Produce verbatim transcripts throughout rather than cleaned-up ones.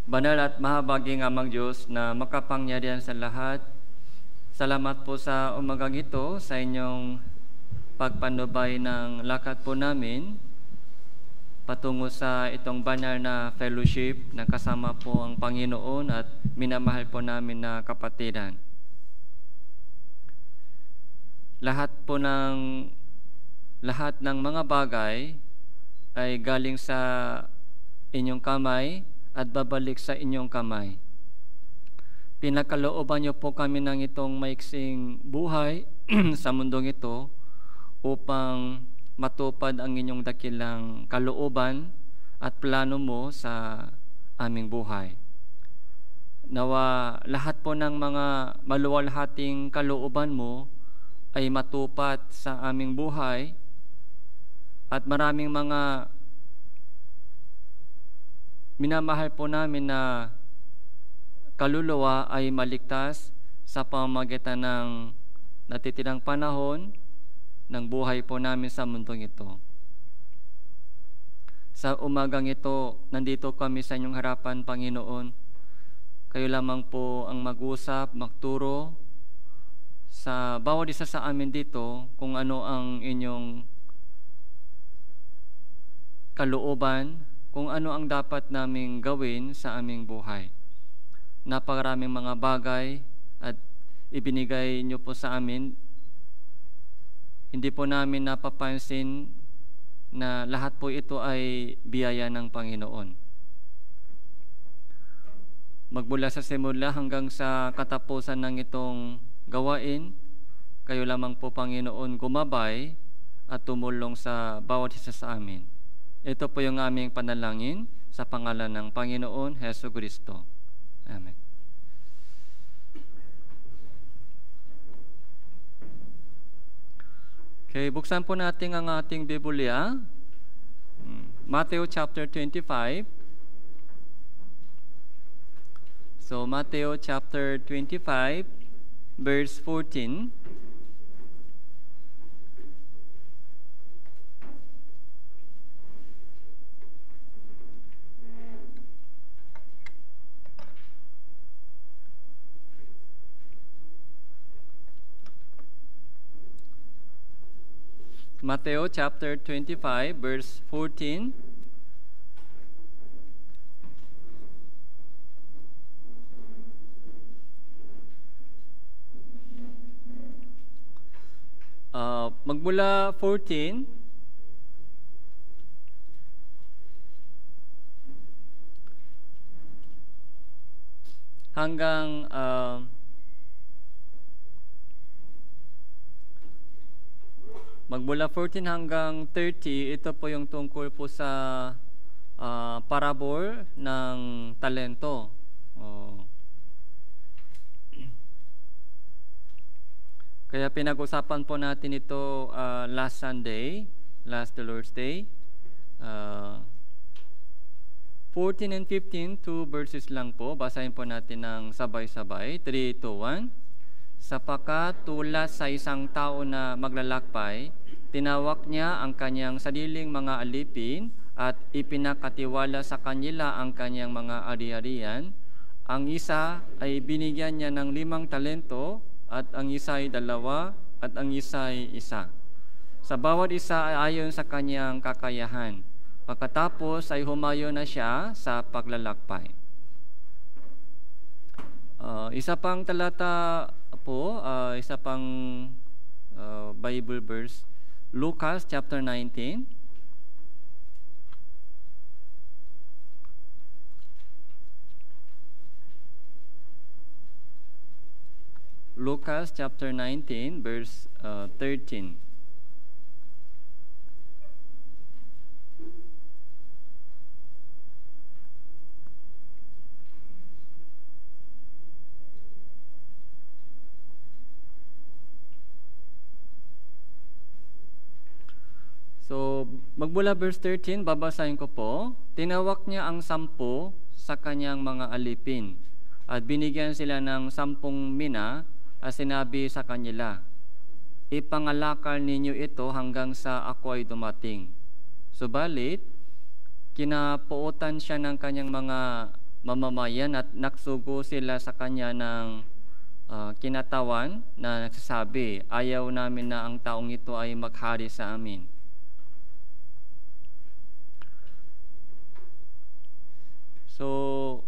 Banal at mahabaging Amang Diyos na makapangyarihan sa lahat, salamat po sa umagang ito sa inyong pagpanubay ng lakad po namin patungo sa itong banal na fellowship na kasama po ang Panginoon at minamahal po namin na kapatiran. Lahat po ng lahat ng mga bagay ay galing sa inyong kamay at babalik sa inyong kamay. Pinakalooban niyo po kami ng itong maiksing buhay sa mundong ito upang matupad ang inyong dakilang kalooban at plano mo sa aming buhay. Nawa lahat po ng mga maluwalhating kalooban mo ay matupad sa aming buhay at maraming mga minamahal po namin na kaluluwa ay maligtas sa pamamagitan ng natitirang panahon ng buhay po namin sa mundong ito. Sa umagang ito, nandito kami sa inyong harapan, Panginoon. Kayo lamang po ang mag-usap, magturo sa bawat isa sa amin dito kung ano ang inyong kalooban, kung ano ang dapat naming gawin sa aming buhay. Napakaraming mga bagay at ibinigay niyo po sa amin. Hindi po namin napapansin na lahat po ito ay biyaya ng Panginoon. Magmula sa simula hanggang sa katapusan ng itong gawain, kayo lamang po, Panginoon, gumabay at tumulong sa bawat isa sa amin. Ito po yung aming panalangin sa pangalan ng Panginoon Jesucristo. Amen. Okay, buksan po natin ang ating Biblia. Matthew chapter twenty-five. So, Matthew chapter twenty-five, verse fourteen. Matthew chapter twenty-five, verse fourteen. Uh, magmula fourteen hanggang uh, magmula fourteen hanggang thirty, ito po yung tungkol po sa uh, parabol ng talento. Oh. Kaya pinag-usapan po natin ito uh, last Sunday, last the Lord's Day. Uh, fourteen and fifteen, two verses lang po. Basahin po natin ng sabay-sabay. three, two, one. Sapagkat tulad sa isang tao na maglalakbay, tinawak niya ang kanyang sariling mga alipin at ipinakatiwala sa kanila ang kanyang mga ari-arian. Ang isa ay binigyan niya ng limang talento, at ang isa ay dalawa, at ang isa ay isa. Sa bawat isa ay ayon sa kanyang kakayahan. Pagkatapos ay humayo na siya sa paglalakbay. Uh, isa pang talata po, uh, isa pang uh, Bible verse, Lucas chapter nineteen. Lucas chapter nineteen, verse uh, thirteen. So, magmula verse thirteen, babasahin ko po. Tinawak niya ang sampu sa kanyang mga alipin at binigyan sila ng sampung mina at sinabi sa kanila, ipangalakal ninyo ito hanggang sa ako ay dumating. Subalit, kinapuutan siya ng kanyang mga mamamayan at naksugo sila sa kanya ng uh, kinatawan na nagsasabi, ayaw namin na ang taong ito ay maghari sa amin. So,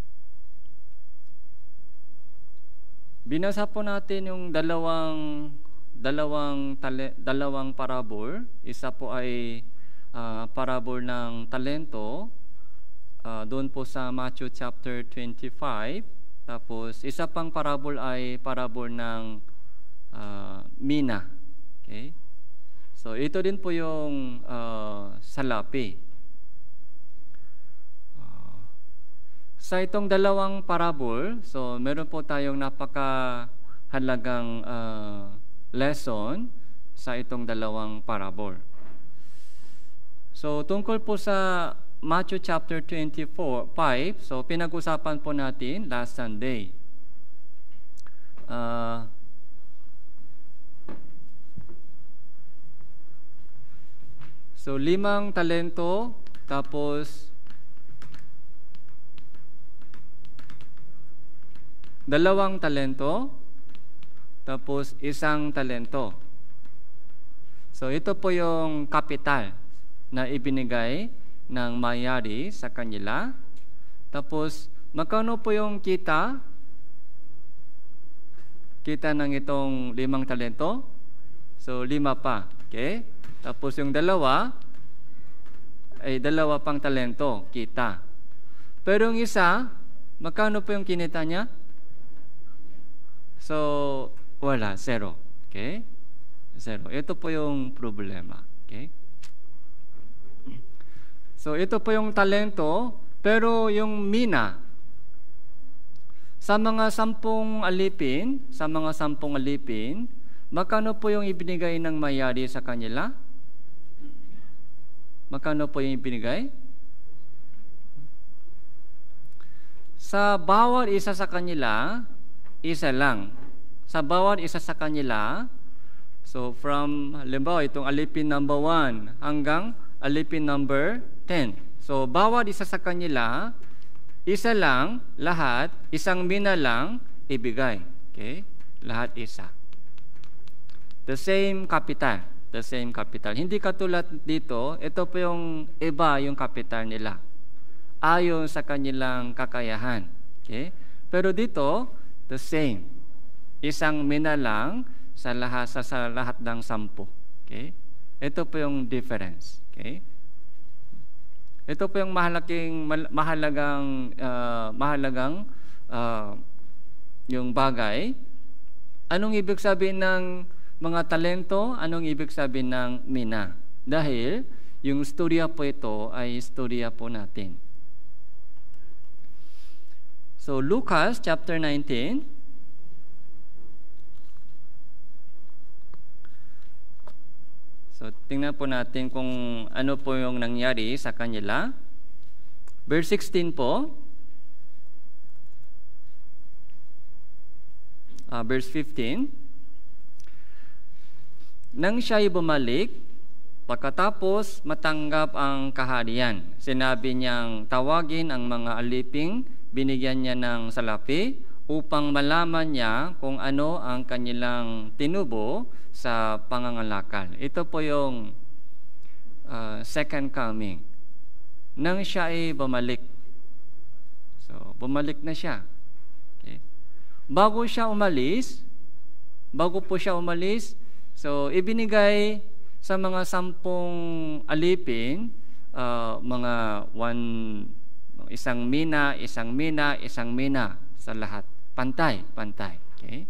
binasa po natin yung dalawang dalawang tale, dalawang parabol. Isa po ay uh, parabol ng talento, uh, doon po sa Matthew chapter twenty-five. Tapos isa pang parabol ay parabol ng uh, mina. Okay? So ito din po yung uh, salapi. Sa itong dalawang parabol, so meron po tayong napakahalagang uh, lesson sa itong dalawang parabol. So tungkol po sa Matthew chapter twenty-four, five, so pinag-usapan po natin last Sunday. Uh, so limang talento, tapos dalawang talento, tapos isang talento. So ito po yung kapital na ibinigay ng may-ari sa kanila. Tapos magkano po yung kita? Kita ng itong limang talento? So lima pa. Okay? Tapos yung dalawa ay dalawa pang talento, kita. Pero yung isa, magkano po yung kinita niya? So, wala, zero. Okay? Zero. Ito po yung problema. Okay? So, ito po yung talento, pero yung mina, sa mga sampung alipin, sa mga sampung alipin, magkano po yung ibinigay ng may-ari sa kanila? Magkano po yung ibinigay? Sa bawat isa sa kanila, isa lang. Sa bawat isa sa kanila, so from, halimbawa, itong alipin number one hanggang alipin number ten. So, bawat isa sa kanila, isa lang, lahat, isang mina lang, ibigay. Okay? Lahat isa. The same capital. The same capital. Hindi katulad dito, ito po yung iba yung capital nila. Ayon sa kanilang kakayahan. Okay? Pero dito, the same. Isang mina lang sa lahat, sa, sa lahat ng sampu. Okay? Ito po yung difference. Okay? Ito po yung mahalagang, mahalagang, uh, mahalagang uh, yung bagay. Anong ibig sabihin ng mga talento? Anong ibig sabihin ng mina? Dahil yung istorya po ito ay istorya po natin. So, Lucas chapter nineteen. So, tingnan po natin kung ano po yung nangyari sa kanila. Verse sixteen po. Uh, verse fifteen. Nang siya'y bumalik, pagkatapos matanggap ang kaharian, sinabi niyang tawagin ang mga aliping, binigyan niya ng salapi, upang malaman niya kung ano ang kanilang tinubo sa pangangalakal. Ito po yung uh, second coming. Nang siya ay bumalik. So, bumalik na siya. Okay. Bago siya umalis, bago po siya umalis, so, ibinigay sa mga sampung alipin, uh, mga one, isang mina, isang mina, isang mina sa lahat. Pantay, pantay. Okay?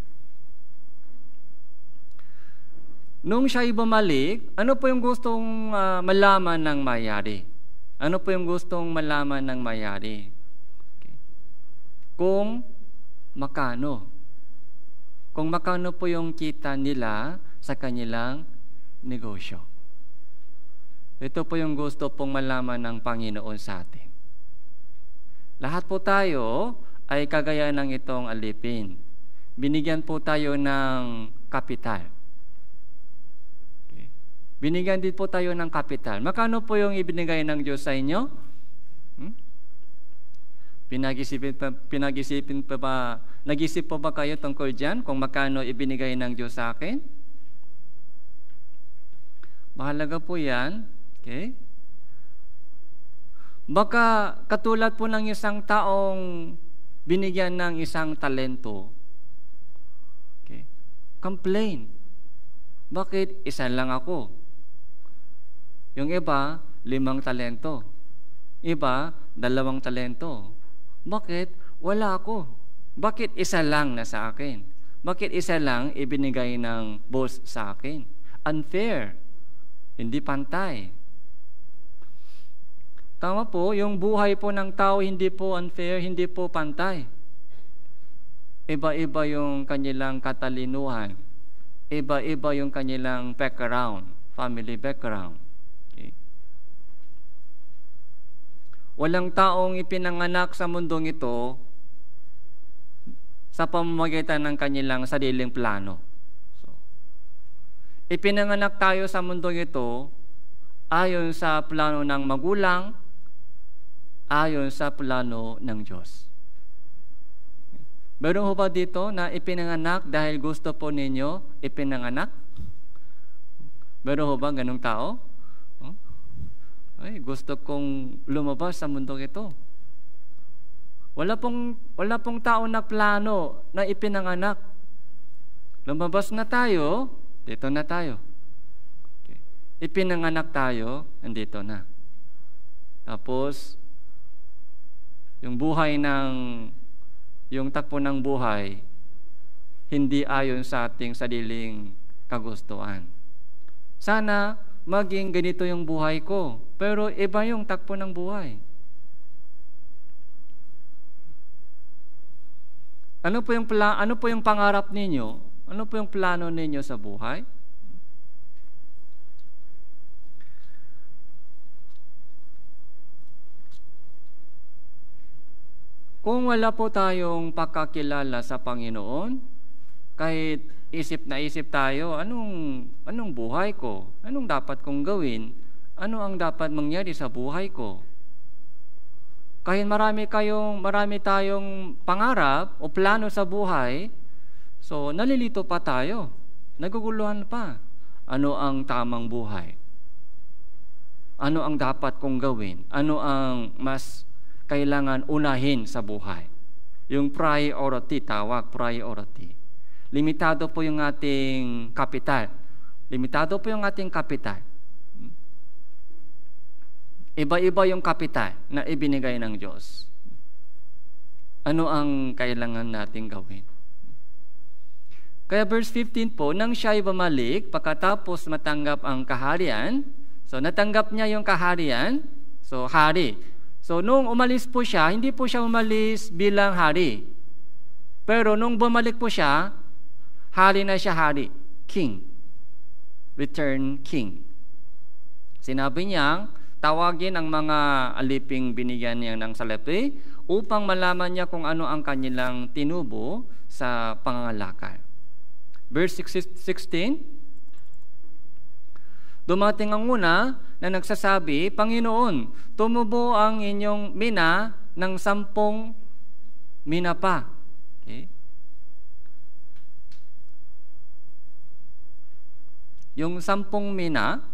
Nung siya bumalik, ano po yung gustong uh, malaman ng may-ari? Ano po yung gustong malaman ng may-ari? Okay. Kung makano. Kung makano po yung kita nila sa kanilang negosyo. Ito po yung gusto pong malaman ng Panginoon sa atin. Lahat po tayo ay kagaya ng itong alipin. Binigyan po tayo ng kapital. Binigyan din po tayo ng kapital. Magkano po yung ibinigay ng Diyos sa inyo? Hmm? Pinag-isipin pa, pinag-isipin pa ba, nag-isip pa ba kayo tungkol dyan kung magkano ibinigay ng Diyos sa akin? Mahalaga po yan. Okay? Baka katulad po ng isang taong binigyan ng isang talento. Okay? Complain. Bakit isa lang ako? Yung iba, limang talento. Iba, dalawang talento. Bakit? Wala ako. Bakit isa lang na sa akin? Bakit isa lang ibinigay ng boss sa akin? Unfair. Hindi pantay. Tama po, yung buhay po ng tao hindi po unfair, hindi po pantay. Iba-iba yung kanilang katalinuhan. Iba-iba yung kanilang background, family background. Okay. Walang taong ipinanganak sa mundong ito sa pamamagitan ng kanilang sariling plano. So, ipinanganak tayo sa mundong ito ayon sa plano ng magulang, ayon sa plano ng Diyos. Meron ho ba dito na ipinanganak dahil gusto po ninyo ipinanganak? Meron ho ba ganung tao? Oh? Ay, gusto kong lumabas sa mundong ito. Wala pong, wala pong tao na plano na ipinanganak. Lumabas na tayo, dito na tayo. Okay. Ipinanganak tayo, andito na. Tapos, yung buhay ng, yung takbo ng buhay, hindi ayon sa ating sariling kagustuhan. Sana maging ganito yung buhay ko, pero iba yung takbo ng buhay. Ano po yung pla- ano po yung pangarap ninyo? Ano po yung plano ninyo sa buhay? Kung wala po tayong pagkakilala sa Panginoon, kahit isip na isip tayo, anong anong buhay ko? Anong dapat kong gawin? Ano ang dapat mangyari sa buhay ko? Kahit marami kayong marami tayong pangarap o plano sa buhay, so nalilito pa tayo. Naguguluhan pa. Ano ang tamang buhay? Ano ang dapat kong gawin? Ano ang mas kailangan unahin sa buhay? Yung priority, tawag priority. Limitado po yung ating kapital. Limitado po yung ating kapital. Iba-iba yung kapital na ibinigay ng Diyos. Ano ang kailangan nating gawin? Kaya verse fifteen po, nang siya'y bumalik, pagkatapos matanggap ang kaharian, so natanggap niya yung kaharian, so hari. So nung umalis po siya, hindi po siya umalis bilang hari. Pero nung bumalik po siya, hari na siya, hari, king. Return king. Sinabi niyang, tawagin ang mga aliping binigyan niya ng salapi upang malaman niya kung ano ang kanilang tinubo sa pangangalakal. Verse sixteen, dumating ang una na nagsasabi, Panginoon, tumubo ang inyong mina ng sampung mina pa. Okay? Yung sampung mina,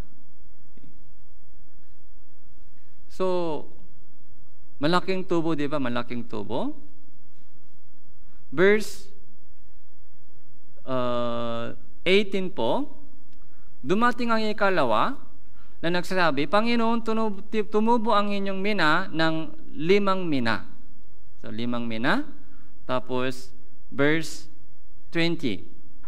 so, malaking tubo, di ba? Malaking tubo. Verse uh, eighteen po, dumating ang ikalawa na nagsasabi, Panginoon, tumubo ang inyong mina ng limang mina. So, limang mina. Tapos, verse twenty.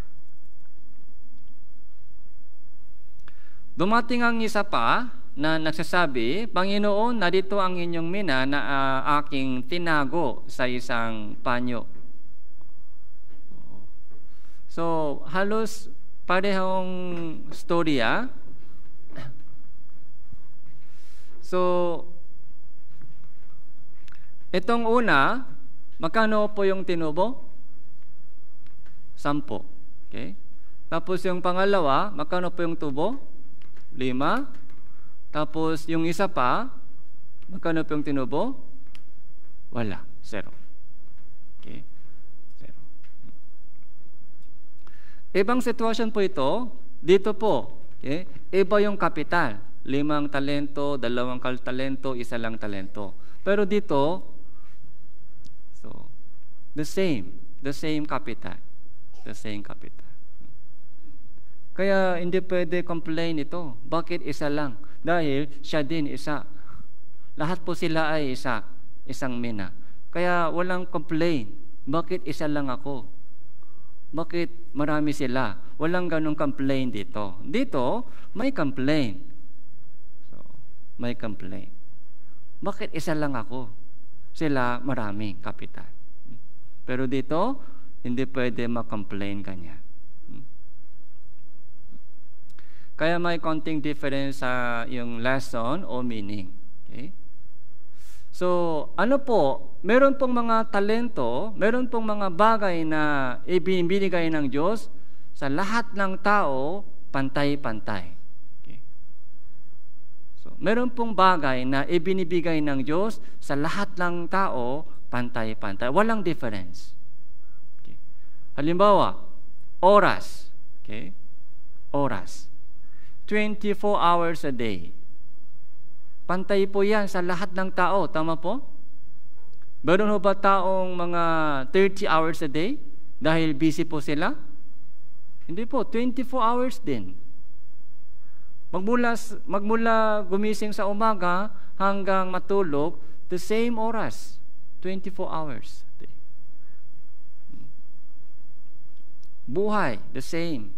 Dumating ang isa pa, na nagsasabi, Panginoon, narito ang inyong mina na uh, aking tinago sa isang panyo. So, halos parehong storya. So, itong una, magkano po yung tinubo? Sampo. Okay? Tapos yung pangalawa, magkano po yung tubo? Lima. Tapos, yung isa pa, magkano po yung tinubo? Wala. Zero. Okay? Zero. Ibang sitwasyon po ito, dito po, okay? Iba yung kapital. Limang talento, dalawang talento, isa lang talento. Pero dito, so, the same. The same capital. The same capital. Kaya hindi pwede complain ito. Bakit isa lang? Dahil siya din isa. Lahat po sila ay isa. Isang mina. Kaya walang complain. Bakit isa lang ako? Bakit marami sila? Walang ganong complain dito. Dito, may complain. So, may complain. Bakit isa lang ako? Sila marami, kapital. Pero dito, hindi pwede mag-complain kanya. Kaya may konting difference sa yung lesson o meaning. Okay? So, ano po, meron pong mga talento, meron pong mga bagay na ibinibigay ng Diyos sa lahat ng tao, pantay-pantay. Okay. So, meron pong bagay na ibinibigay ng Diyos sa lahat ng tao, pantay-pantay. Walang difference. Okay. Halimbawa, oras. Okay? Oras. twenty-four hours a day. Pantay po yan sa lahat ng tao. Tama po? Meron ho ba taong mga thirty hours a day? Dahil busy po sila? Hindi po. twenty-four hours din. Magmula, magmula gumising sa umaga hanggang matulog, the same oras. twenty-four hours a day. Buhay, the same.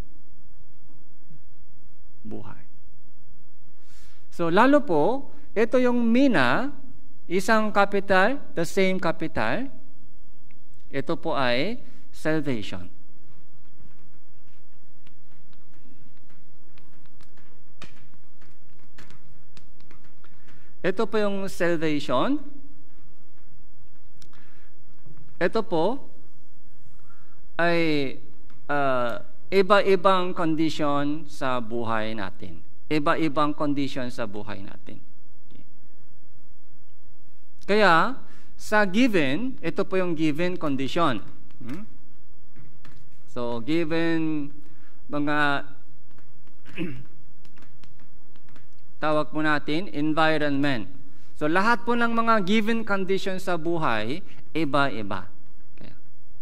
Buhay. So, lalo po, ito yung mina, isang capital, the same capital. Ito po ay salvation. Ito po yung salvation. Ito po ay uh, iba-ibang condition sa buhay natin. Iba-ibang condition sa buhay natin. Okay. Kaya, sa given, ito po yung given condition. Hmm? So, given mga tawag po natin, environment. So, lahat po ng mga given conditions sa buhay, iba-iba. Kaya,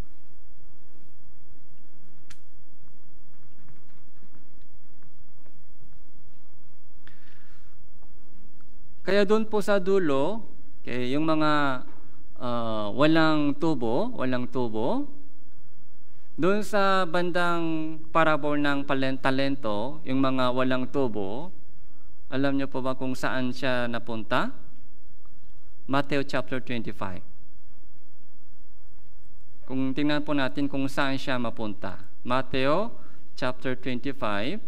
Kaya doon po sa dulo, okay, yung mga uh, walang tubo, walang tubo, doon sa bandang parable ng talento, yung mga walang tubo, alam niyo po ba kung saan siya napunta? Matthew chapter twenty-five. Kung tingnan po natin kung saan siya mapunta. Matthew chapter twenty-five,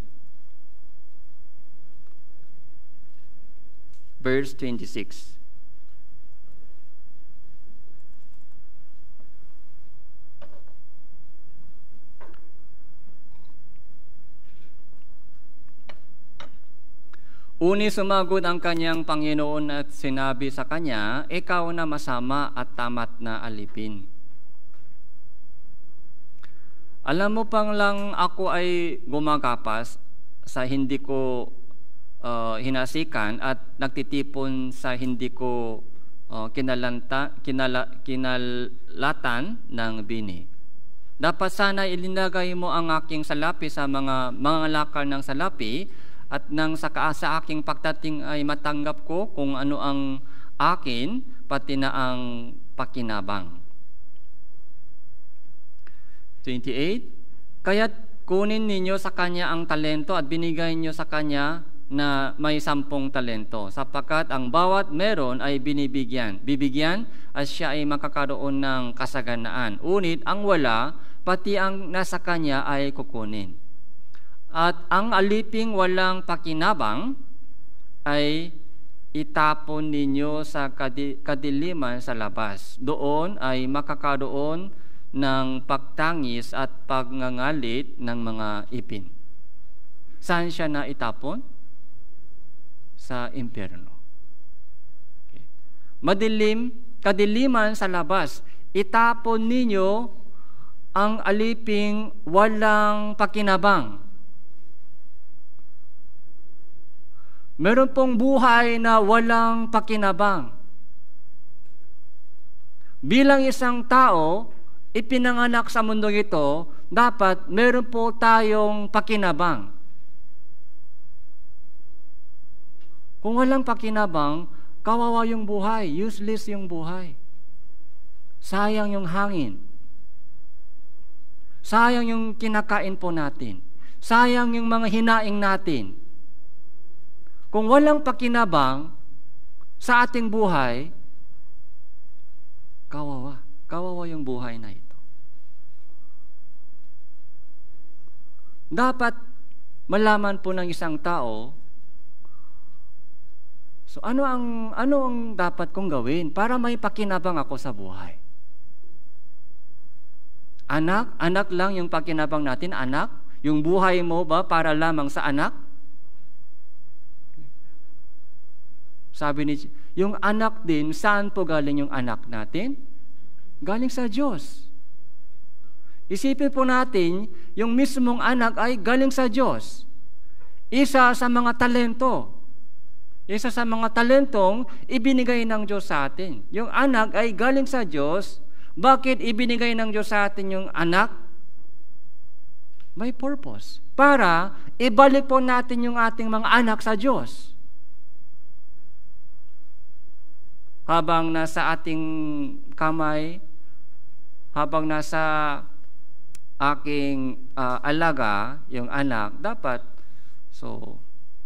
verse twenty-six. Uni sumagod ang kanyang Panginoon at sinabi sa kanya, ikaw na masama at tamat na alipin. Alam mo pang lang ako ay gumagapas sa hindi ko uh, hinasikan at nagtitipon sa hindi ko uh, kinalanta, kinala, kinalatan ng bini. Dapat sana ilinagay mo ang aking salapi sa mga mga lakal ng salapi at nang sa, sa aking pagdating ay matanggap ko kung ano ang akin, pati na ang pakinabang. twenty-eight. Kaya't kunin ninyo sa kanya ang talento at binigay niyo sa kanya na may sampung talento, sapagkat ang bawat meron ay binibigyan, bibigyan at siya ay makakaroon ng kasaganaan. Unit ang wala, pati ang nasa kanya ay kukunin. At ang aliping walang pakinabang ay itapon ninyo sa kadiliman sa labas. Doon ay makakaroon ng pagtangis at pagngangalit ng mga ipin. Saan siya na itapon? Sa impyerno. Okay. Madilim kadiliman sa labas. Itapon ninyo ang aliping walang pakinabang. Meron pong buhay na walang pakinabang. Bilang isang tao, ipinanganak sa mundo ito, dapat meron po tayong pakinabang. Kung walang pakinabang, kawawa yung buhay, useless yung buhay. Sayang yung hangin. Sayang yung kinakain po natin. Sayang yung mga hinaing natin. Kung walang pakinabang sa ating buhay, kawawa. Kawawa yung buhay na ito. Dapat malaman po ng isang tao, so ano ang ano ang dapat kong gawin para may pakinabang ako sa buhay? Anak, anak lang yung pakinabang natin, anak? Yung buhay mo ba para lamang sa anak? Sabi ni, yung anak din, saan po galing yung anak natin? Galing sa Diyos. Isipin po natin, yung mismong anak ay galing sa Diyos. Isa sa mga talento. Isa sa mga talentong ibinigay ng Diyos sa atin. Yung anak ay galing sa Diyos. Bakit ibinigay ng Diyos sa atin yung anak? May purpose. Para ibalik po natin yung ating mga anak sa Diyos. Habang nasa ating kamay, habang nasa aking uh, alaga, yung anak, dapat, so,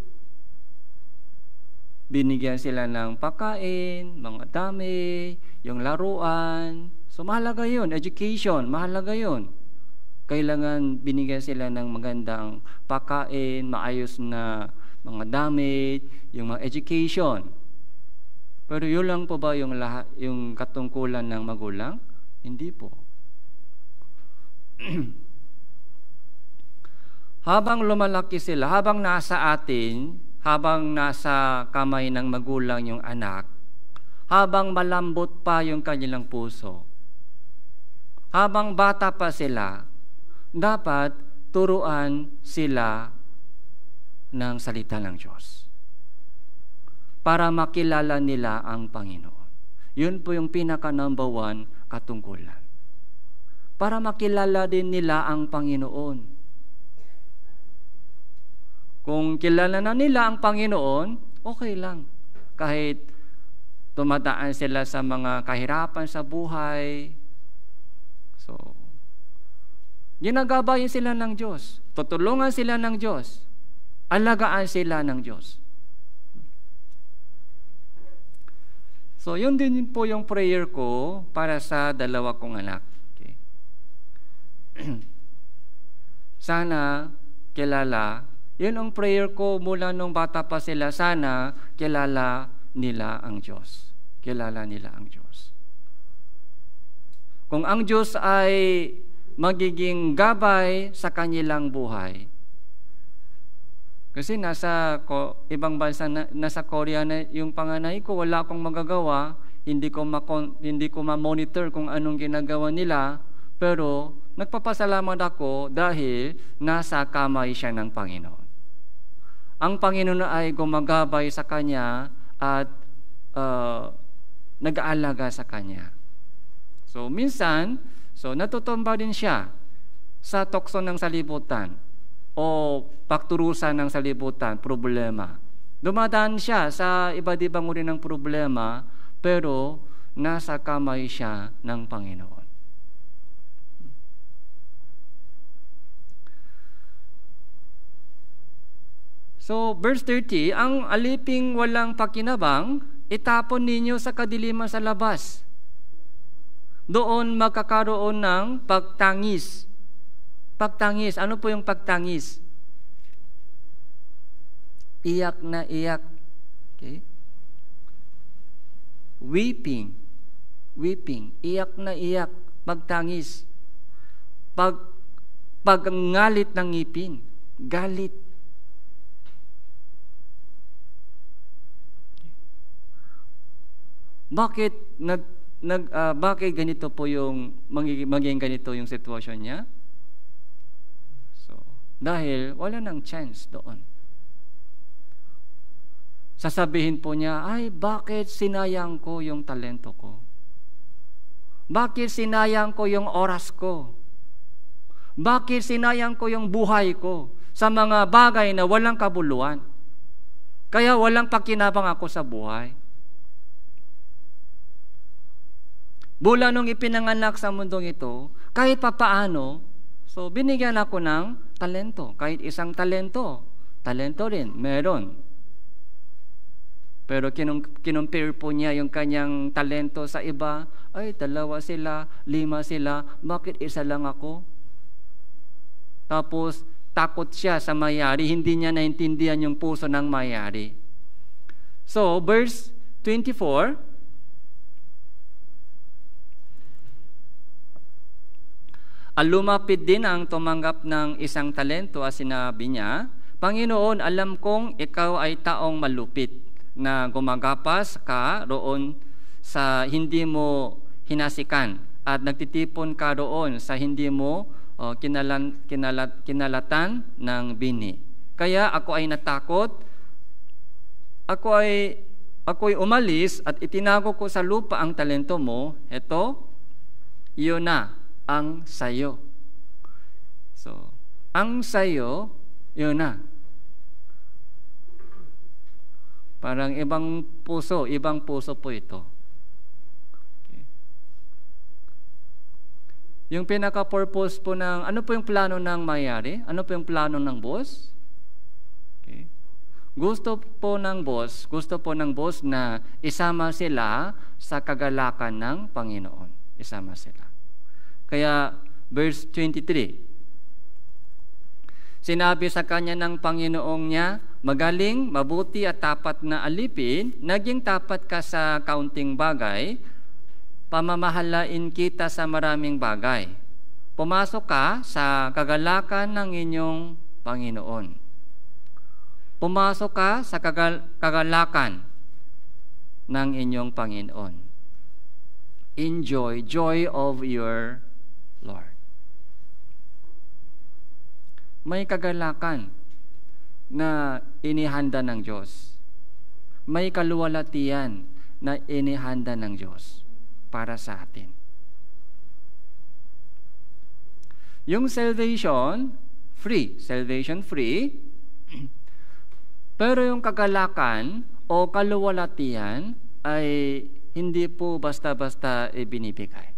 binigyan sila ng pagkain, mga dami, yung laruan. So, mahalaga yun. Education, mahalaga yun. Kailangan binigyan sila ng magandang pagkain, maayos na mga damit, yung mga education. Pero yun lang po ba yung, lahat, yung katungkulan ng magulang? Hindi po. Habang lumalaki sila, habang nasa atin, habang nasa kamay ng magulang yung anak, habang malambot pa yung kanilang puso, habang bata pa sila, dapat turuan sila ng salita ng Diyos para makilala nila ang Panginoon. Yun po yung pinaka number one katungkulan. Para makilala din nila ang Panginoon. Kung kilala na nila ang Panginoon, okay lang. Kahit tumadaan sila sa mga kahirapan sa buhay, so, ginagabayan sila ng Diyos. Tutulungan sila ng Diyos. Alagaan sila ng Diyos. So, yun din po yung prayer ko para sa dalawa kong anak. Okay. Sana kilala, yun ang prayer ko mula nung bata pa sila, sana kilala nila ang Diyos. Kilala nila ang Diyos. Kung ang Diyos ay magiging gabay sa kanilang buhay, kasi nasa ko, ibang bansa, na, nasa Korea na yung panganay ko, wala akong magagawa, hindi ko, makon, hindi ko ma-monitor kung anong ginagawa nila, pero nagpapasalamat ako dahil nasa kamay siya ng Panginoon. Ang Panginoon ay gumagabay sa kanya at uh, nag-aalaga sa kanya. So minsan, so natutumba din siya sa tukso ng salibutan o pagturusan ng salibutan, problema. Dumadaan siya sa iba't ibang uri ng problema, pero nasa kamay siya ng Panginoon. So, verse thirty, ang aliping walang pakinabang, itapon ninyo sa kadiliman sa labas. Doon magkakaroon ng pagtangis. Pagtangis. Ano po yung pagtangis? Iyak na iyak. Okay? Weeping. Weeping. Iyak na iyak. Pagtangis. Pag, pagngalit ng ngipin. Galit. Bakit nag, nag, uh, bakit ganito po yung, magiging, magiging ganito yung sitwasyon niya? So, dahil wala nang chance doon. Sasabihin po niya, ay, bakit sinayang ko yung talento ko? Bakit sinayang ko yung oras ko? Bakit sinayang ko yung buhay ko sa mga bagay na walang kabuluhan? Kaya walang pakinabang ako sa buhay. Mula nung ipinanganak sa mundong ito, kahit papaano, so binigyan ako ng talento. Kahit isang talento, talento rin, meron. Pero kinum- kinumpare po niya yung kanyang talento sa iba, ay dalawa sila, lima sila, bakit isa lang ako? Tapos takot siya sa mayari, hindi niya naintindihan yung puso ng mayari. So, verse twenty-four, lumapit din ang tumanggap ng isang talento at sinabi niya, Panginoon, alam kong ikaw ay taong malupit na gumagapas ka roon sa hindi mo hinasikan at nagtitipon ka roon sa hindi mo uh, kinalan, kinalat, kinalatan ng bini. Kaya ako ay natakot, ako ay, ako ay umalis at itinago ko sa lupa ang talento mo. Ito, yun na ang sayo. So, ang sayo, yun na. Parang ibang puso, ibang puso po ito. Okay. Yung pinaka-purpose po ng, ano po yung plano ng mayari? Ano po yung plano ng boss? Okay. Gusto po ng boss, gusto po ng boss na isama sila sa kagalakan ng Panginoon. Isama sila. Kaya, verse twenty-three, sinabi sa kanya ng Panginoong niya, magaling, mabuti at tapat na alipin, naging tapat ka sa kaunting bagay, pamamahalain kita sa maraming bagay. Pumasok ka sa kagalakan ng inyong Panginoon. Pumasok ka sa kagal- kagalakan ng inyong Panginoon. Enjoy, joy of your Lord. May kagalakan na inihanda ng Diyos. May kaluwalhatian na inihanda ng Diyos para sa atin. Yung salvation, free. Salvation free. Pero yung kagalakan o kaluwalhatian ay hindi po basta-basta ibinibigay.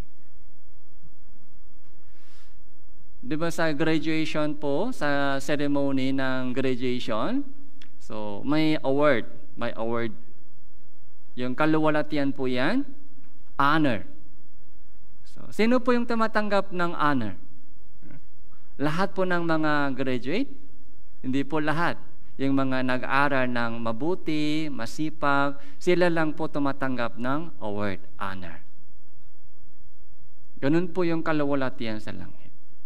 Di ba sa graduation po, sa ceremony ng graduation, so may award, may award. Yung kaluwalhatian po yan, honor. So, sino po yung tumatanggap ng honor? Lahat po ng mga graduate? Hindi po lahat. Yung mga nag-aral ng mabuti, masipag, sila lang po tumatanggap ng award, honor. Ganun po yung kaluwalhatian sa langit.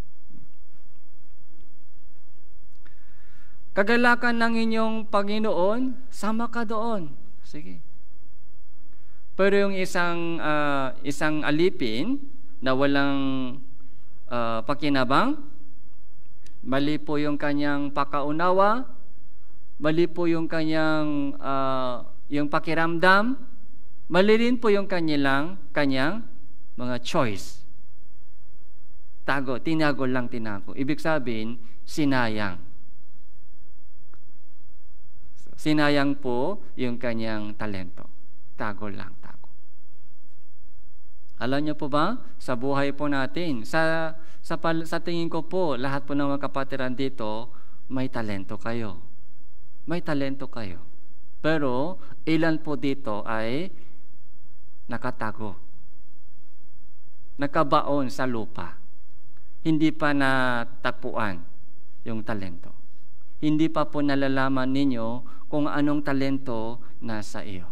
Kagalakan ng inyong Panginoon, sama ka doon. Sige. Pero yung isang uh, isang alipin na walang uh, pakinabang, mali po yung kanyang pakaunawa, mali po yung kanyang uh, yung pakiramdam, mali rin po yung kanyang kanyang mga choice. Tago, tinago lang tinago. Ibig sabihin, sinayang. Sinayang po yung kanyang talento. Tago lang, tago. Alam niyo po ba, sa buhay po natin, sa, sa, sa tingin ko po, lahat po ng mga kapatiran dito, may talento kayo. May talento kayo. Pero, ilan po dito ay nakatago. Nakabaon sa lupa. Hindi pa natagpuan yung talento. Hindi pa po nalalaman ninyo kung anong talento nasa iyo.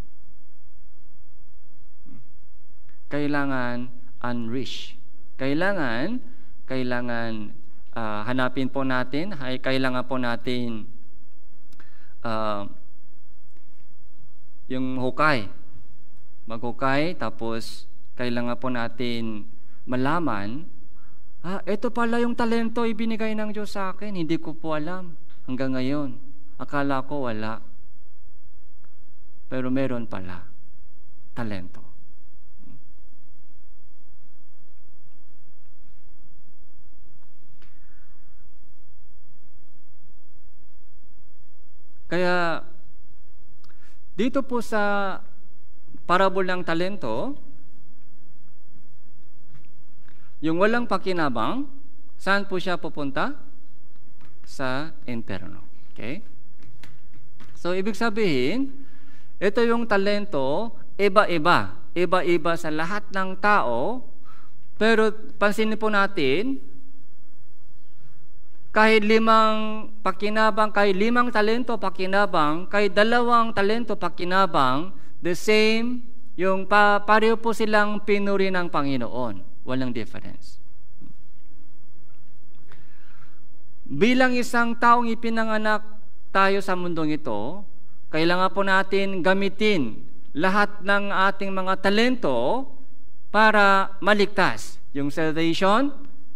Kailangan unleash. Kailangan, kailangan uh, hanapin po natin, ay kailangan po natin uh, yung hukay. Maghukay, tapos kailangan po natin malaman, ah, ito pala yung talento ibinigay ng Diyos sa akin. Hindi ko po alam hanggang ngayon. Akala ko wala. Pero meron pala. Talento. Kaya, dito po sa parable ng talento, yung walang pakinabang, saan po siya pupunta? Sa impyerno. Okay? So, ibig sabihin, ito yung talento, iba-iba. Iba-iba sa lahat ng tao, pero pansinin po natin, kahit limang pakinabang, kahit limang talento pakinabang, kahit dalawang talento pakinabang, the same, yung pa, pareho po silang pinuri ng Panginoon. Walang difference. Bilang isang taong ipinanganak tayo sa mundong ito, kailangan po natin gamitin lahat ng ating mga talento para maligtas. Yung salvation,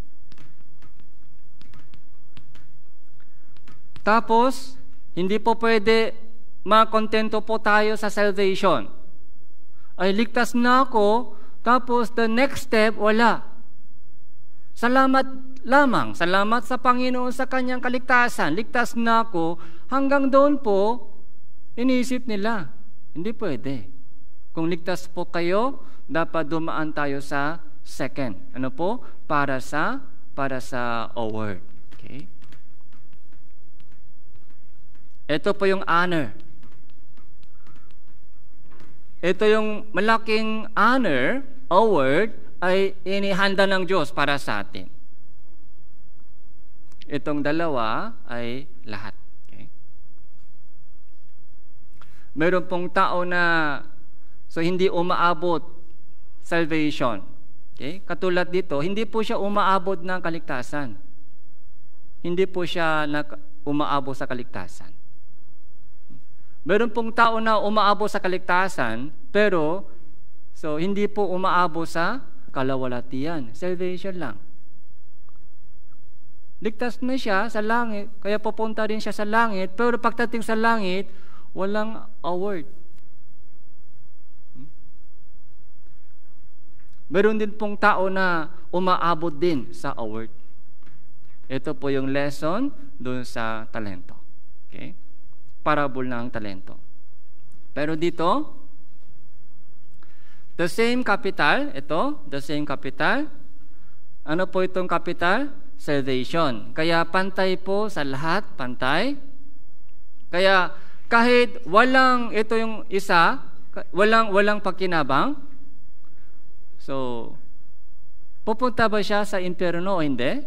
tapos, hindi po pwede makontento po tayo sa salvation. Ay, ligtas na ako, tapos the next step, wala. Salamat lamang. Salamat sa Panginoon sa kanyang kaligtasan. Ligtas na ako, hanggang doon po, iniisip nila. Hindi pwede. Kung ligtas po kayo, dapat dumaan tayo sa second. Ano po? Para sa, para sa award. Okay? Ito po yung honor. Ito yung malaking honor, award, ay inihanda ng Diyos para sa atin. Itong dalawa ay lahat. Okay? Meron pong tao na so hindi umaabot salvation. Okay? Katulad dito, hindi po siya umaabot ng kaligtasan. Hindi po siya umaabot sa kaligtasan. Meron pong tao na umaabot sa kaligtasan, pero so hindi po umaabot sa kalawalatian. Salvation lang. Ligtas na siya sa langit, kaya pupunta rin siya sa langit, pero pagdating sa langit, walang award. Meron din pong tao na umaabot din sa award. Ito po yung lesson doon sa talento. Okay? Parable ng talento. Pero dito, the same capital, ito, the same capital. Ano po itong capital? Salvation. Kaya pantay po sa lahat, pantay. Kaya kahit walang, ito yung isa, walang, walang pakinabang, so, pupunta ba siya sa impyerno o hindi?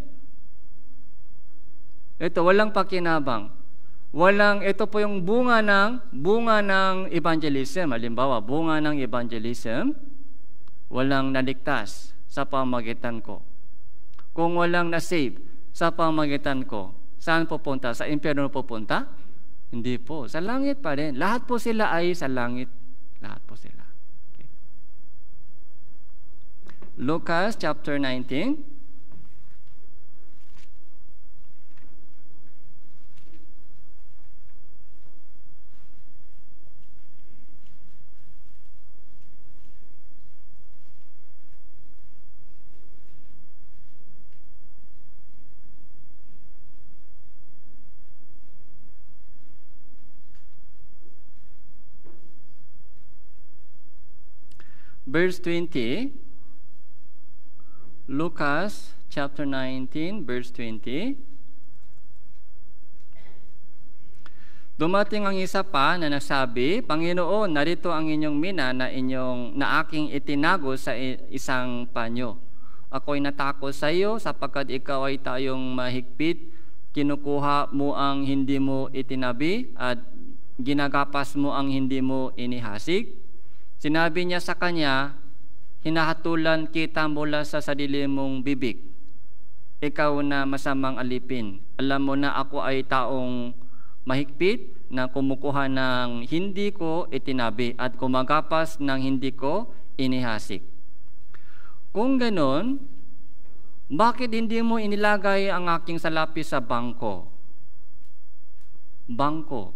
Ito, walang pakinabang. Walang, ito po yung bunga ng, bunga ng evangelism. Halimbawa, bunga ng evangelism, walang naligtas sa pamagitan ko. Kung walang nasave sa pamagitan ko, saan pupunta? Sa impyerno pupunta? Hindi po. Sa langit pa rin. Lahat po sila ay sa langit. Lahat po sila. Okay. Lucas chapter nineteen. Verse twenty, Lucas chapter nineteen, verse twenty. Dumating ang isa pa na nagsabi, Panginoon, narito ang inyong mina na inyong na aking itinago sa isang panyo. Ako'y natakot sa iyo sapagkat ikaw ay tayong mahigpit. Kinukuha mo ang hindi mo itinabi at ginagapas mo ang hindi mo inihasik. Sinabi niya sa kanya, hinahatulan kita mula sa sarili mong bibig. Ikaw na masamang alipin. Alam mo na ako ay taong mahigpit na kumukuha ng hindi ko itinabi at kumagapas ng hindi ko inihasik. Kung ganon, bakit hindi mo inilagay ang aking salapi sa bangko? Bangko.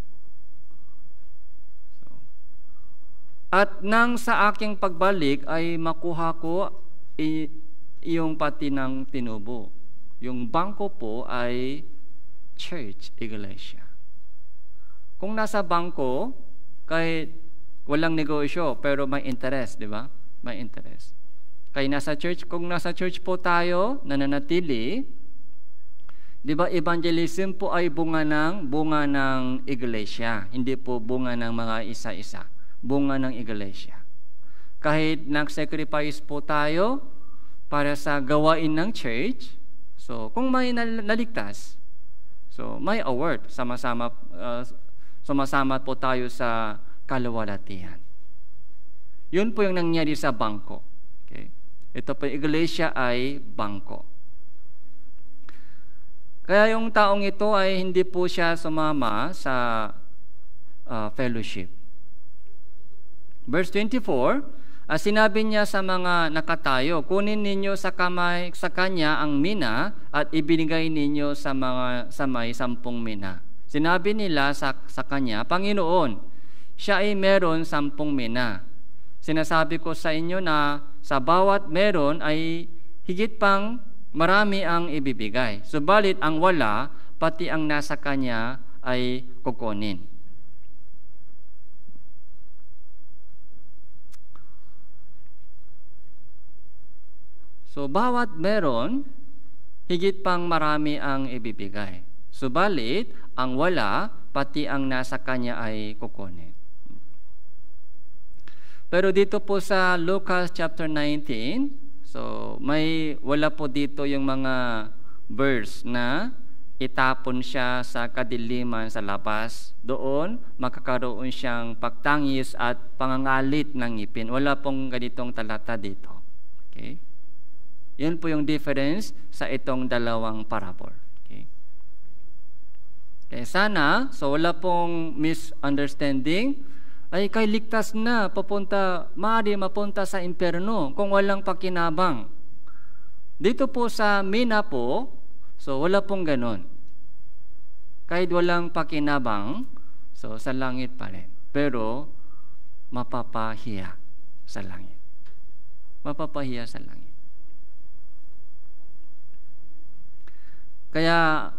So, at nang sa aking pagbalik ay makuha ko i- iyong pati ng tinubo. Yung bangko po ay church, iglesia. Kung nasa bangko, kahit walang negosyo, pero may interest, di ba? May interest. Kaya nasa church, kung nasa church po tayo, nananatili, di ba, evangelism po ay bunga ng, bunga ng iglesia. Hindi po bunga ng mga isa-isa. Bunga ng iglesia. Kahit nag-sacrifice po tayo para sa gawain ng church, so kung may naligtas, so may award, sama-sama, uh, sumasama po tayo sa kaluwalhatian. Yun po yung nangyari sa bangko. Okay? Ito po, iglesia ay bangko. Kaya yung taong ito ay hindi po siya sumama sa uh, fellowship. Verse twenty-four, uh, sinabi niya sa mga nakatayo, kunin ninyo sa kamay sa kanya ang mina at ibinigay ninyo sa mga sa may sampung mina. Sinabi nila sa, sa kanya, Panginoon, siya ay meron sampung mina. Sinasabi ko sa inyo na sa bawat meron ay higit pang marami ang ibibigay. Subalit ang wala, pati ang nasa kanya ay kukunin. So bawat meron, higit pang marami ang ibibigay. Subalit ang wala, pati ang nasa kanya ay kukunin. Pero dito po sa Lucas chapter nineteen, so may wala po dito yung mga verse na itapon siya sa kadiliman sa labas. Doon makakaroon siyang pagtangis at pangangalit ng ngipin. Wala pong ganitong talata dito. Okay? Yun po yung difference sa itong dalawang parable. Okay? Kaya sana, so wala pong misunderstanding, ay kay ligtas na, papunta, maaari mapunta sa impyerno kung walang pakinabang. Dito po sa mina po, so wala pong ganon. Kahit walang pakinabang, so sa langit pa rin. Pero, mapapahiya sa langit. Mapapahiya sa langit. Kaya,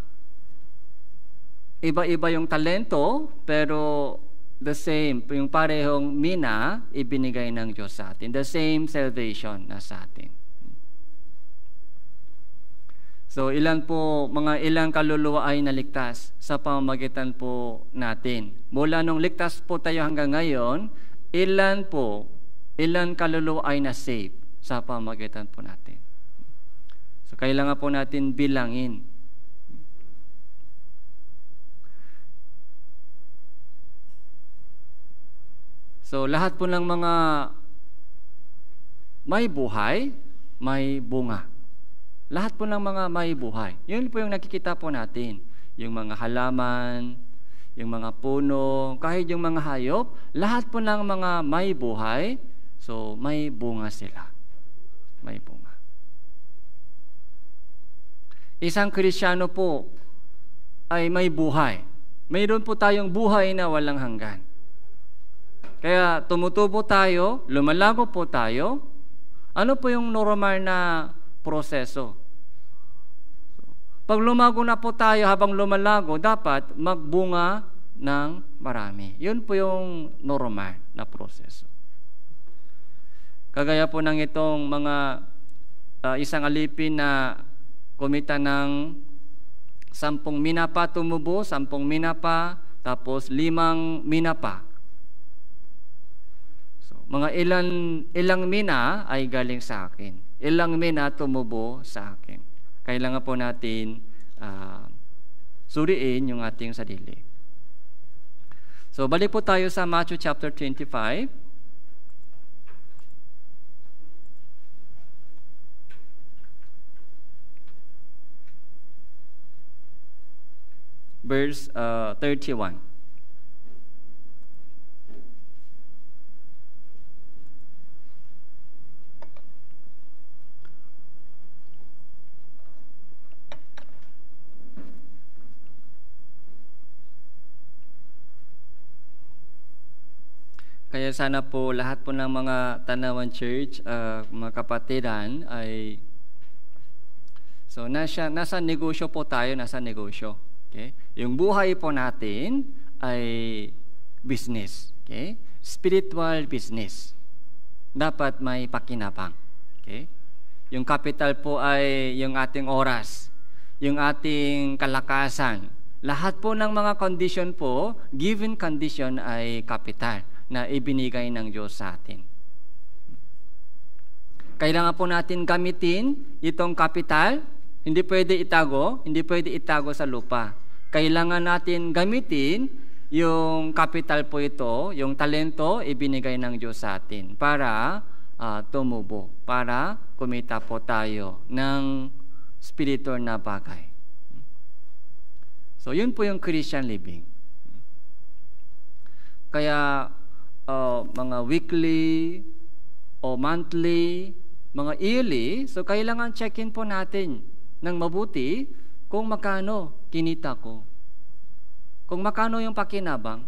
iba-iba yung talento, pero the same, yung parehong mina, ibinigay ng Diyos sa atin. The same salvation na sa atin. So, ilan po, mga ilang kaluluwa ay naligtas sa pamamagitan po natin. Mula nung ligtas po tayo hanggang ngayon, ilan po, ilan kaluluwa ay na-save sa pamamagitan po natin. So, kailangan po natin bilangin. So, lahat po ng mga may buhay, may bunga. Lahat po ng mga may buhay. Yun po yung nakikita po natin. Yung mga halaman, yung mga puno, kahit yung mga hayop, lahat po ng mga may buhay, so may bunga sila. May bunga. Isang Kristiyano po ay may buhay. Mayroon po tayong buhay na walang hanggan. Kaya tumutubo tayo, lumalago po tayo. Ano po yung normal na proseso? Pag lumago na po tayo habang lumalago, dapat magbunga ng marami. Yun po yung normal na proseso. Kagaya po ng itong mga uh, isang alipin na kumita ng sampung mina pa tumubo, sampung mina pa, tapos limang mina pa. Mga ilan, ilang mina ay galing sa akin. Ilang mina tumubo sa akin. Kailangan po natin uh, suriin yung ating sarili. So, balik po tayo sa Matthew chapter twenty-five. Verse uh, thirty-one. Kaya sana po lahat po ng mga Tanawan Church, uh, mga kapatiran ay so nasa nasa negosyo po tayo, nasa negosyo. Okay? Yung buhay po natin ay business, okay? Spiritual business. Dapat may pakinabang. Okay? Yung capital po ay yung ating oras, yung ating kalakasan. Lahat po ng mga condition po, given condition ay capital na ibinigay ng Diyos sa atin. Kailangan po natin gamitin itong capital, hindi pwede itago, hindi pwede itago sa lupa. Kailangan natin gamitin yung capital po ito, yung talento, ibinigay ng Diyos sa atin para uh, tumubo, para kumita po tayo ng spiritual na bagay. So, yun po yung Christian living. Kaya, uh, mga weekly o monthly, mga yearly, so kailangan check-in po natin ng mabuti kung makano kinita ko. Kung makano yung pakinabang.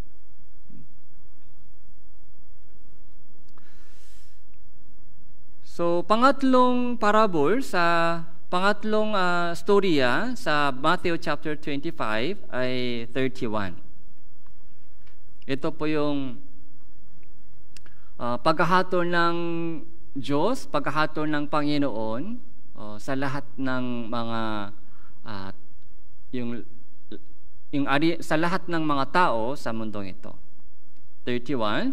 So, pangatlong parable sa pangatlong uh, storya sa Matthew chapter twenty-five ay thirty-one. Ito po yung uh, paghahatol ng Diyos, paghahatol ng Panginoon uh, sa lahat ng mga uh, yung yung ari, sa lahat ng mga tao sa mundong ito. thirty-one.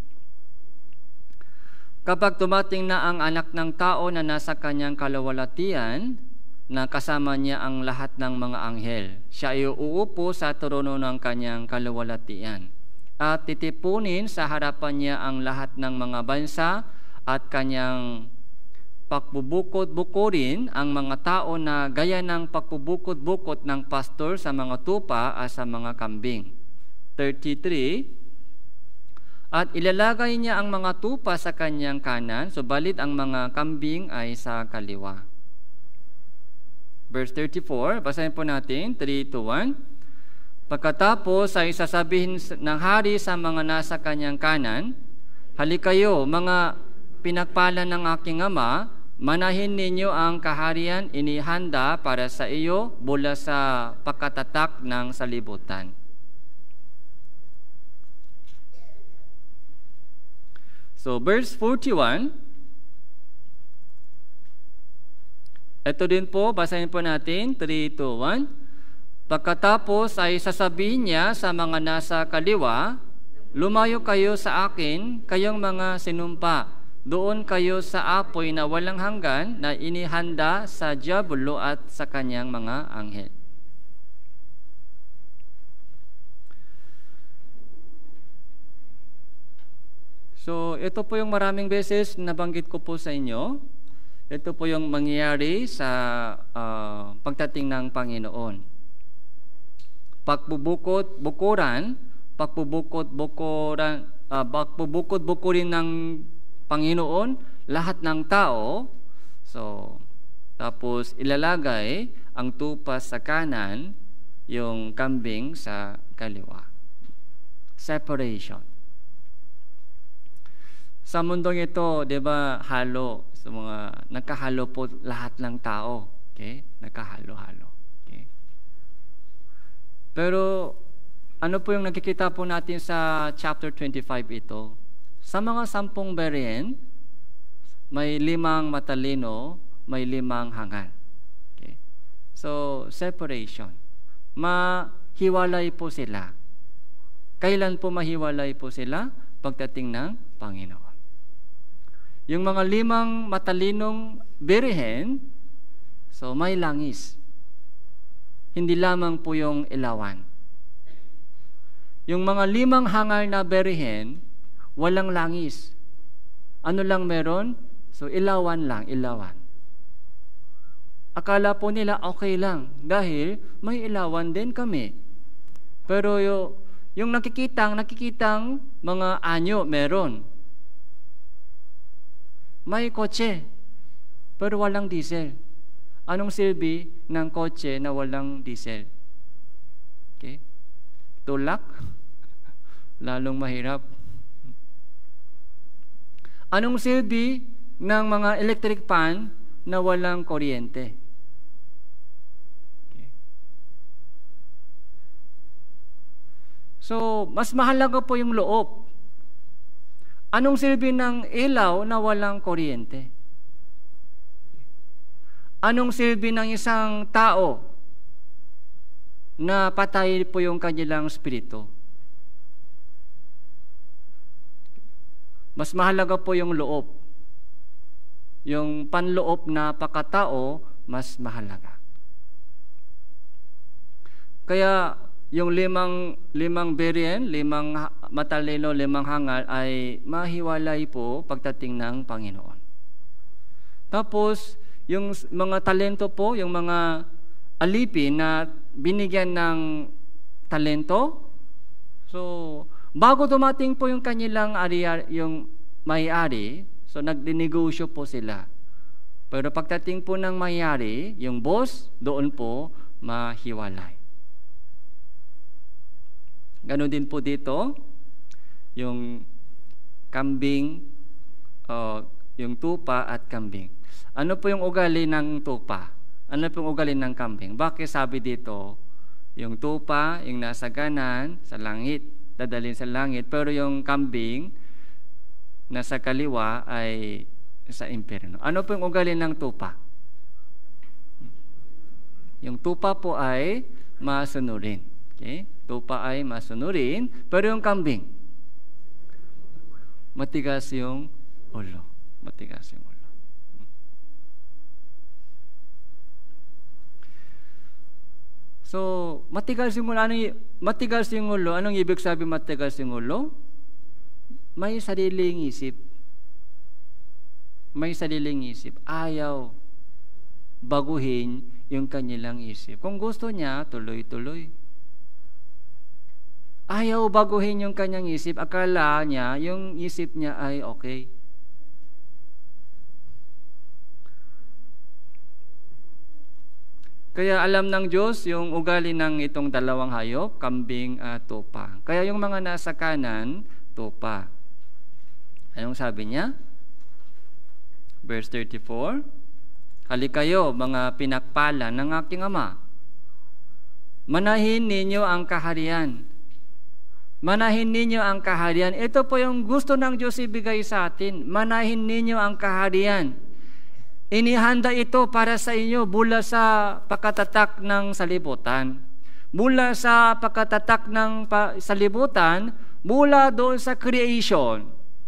Kapag tumating na ang anak ng tao na nasa kanyang kaluwalhatian, na kasama niya ang lahat ng mga anghel, siya ay uupo sa trono ng kanyang kaluwalhatian at titipunin sa harapan niya ang lahat ng mga bansa at kanyang pakbubukod-bukurin ang mga tao na gaya ng pakbubukod-bukod ng pastor sa mga tupa at sa mga kambing. thirty-three. At ilalagay niya ang mga tupa sa kanyang kanan, subalit ang mga kambing ay sa kaliwa. Verse thirty-four, basahin po natin, three, two, one. Pagkatapos ay sasabihin ng hari sa mga nasa kanyang kanan, halikayo, mga pinagpala ng aking ama, manahin ninyo ang kaharian inihanda para sa iyo mula sa pagkatatak ng salibutan. So, verse forty-one, ito din po, basahin po natin, three, two, one. Pagkatapos ay sasabihin niya sa mga nasa kaliwa, lumayo kayo sa akin, kayong mga sinumpa. Doon kayo sa apoy na walang hanggan na inihanda sa diablo at sa kanyang mga anghel. So, ito po yung maraming beses nabanggit ko po sa inyo. Ito po yung mangyayari sa uh, pagdating ng Panginoon. Pagpubukod, bukuran, pagpubukod, bukuran, uh, pagpubukod, bukurin ng Panginoon, lahat ng tao. So, tapos ilalagay ang tupa sa kanan, yung kambing sa kaliwa. Separation. Sa mundong ito, 'di ba, halo, sa mga nagkahalo po lahat ng tao, okay? Nagkahalo-halo, okay? Pero ano po yung nakikita po natin sa chapter twenty-five ito? Sa mga sampung berihen, may limang matalino, may limang hangal. Okay? So, separation. Mahiwalay po sila. Kailan po mahiwalay po sila? Pagdating ng Panginoon. Yung mga limang matalinong berihen, so may langis. Hindi lamang po yung ilawan. Yung mga limang hangal na berihen, walang langis. Ano lang meron? So ilawan lang, ilawan. Akala po nila okay lang dahil may ilawan din kami. Pero yung, yung nakikitang, nakikitang mga anyo meron. May kotse, pero walang diesel. Anong silbi ng kotse na walang diesel? Okay? Tulak? Lalong mahirap. Anong silbi ng mga electric fan na walang kuryente? Okay. So, mas mahalaga po yung loob. Anong silbi ng ilaw na walang kuryente? Anong silbi ng isang tao na patay po yung kanilang spirito? Mas mahalaga po yung loob. Yung panloob na pakatao, mas mahalaga. Kaya yung limang limang berian, limang matalino, limang hangal ay mahiwalay po pagdating ng Panginoon. Tapos, yung mga talento po, yung mga alipin na binigyan ng talento, so, bago dumating po yung kanilang ariya, yung may-ari, so nagdinegosyo po sila. Pero pagdating po ng may-ari, yung boss, doon po mahiwalay. Ganon din po dito, yung kambing, uh, yung tupa at kambing. Ano po yung ugali ng tupa? Ano po yung ugali ng kambing? Bakit sabi dito, yung tupa, yung nasa ganan, sa langit, dadalhin sa langit, pero yung kambing, nasa kaliwa ay sa impyerno. Ano po yung ugali ng tupa? Yung tupa po ay masunurin. Okay? Tupa ay masunurin, pero yung kambing, matigas yung ulo. Matigas yung ulo. So, matigas yung ulo. Ano, matigas yung ulo, anong ibig sabihin matigas yung ulo? May sariling isip. May sariling isip. Ayaw baguhin yung kanilang isip. Kung gusto niya, tuloy-tuloy. Ayaw baguhin yung kanyang isip. Akala niya, yung isip niya ay okay. Kaya alam ng Diyos yung ugali ng itong dalawang hayop, kambing at tupa. Kaya yung mga nasa kanan, tupa. Anong sabi niya? Verse thirty-four, halikayo, mga pinakpala ng aking Ama. Manahin ninyo ang kaharian. Manahin ninyo ang kaharian. Ito po yung gusto ng Diyos ibigay sa atin. Manahin ninyo ang kaharian. Inihanda ito para sa inyo mula sa pagkatatak ng salibutan. Mula sa pagkatatak ng salibutan, mula doon sa creation.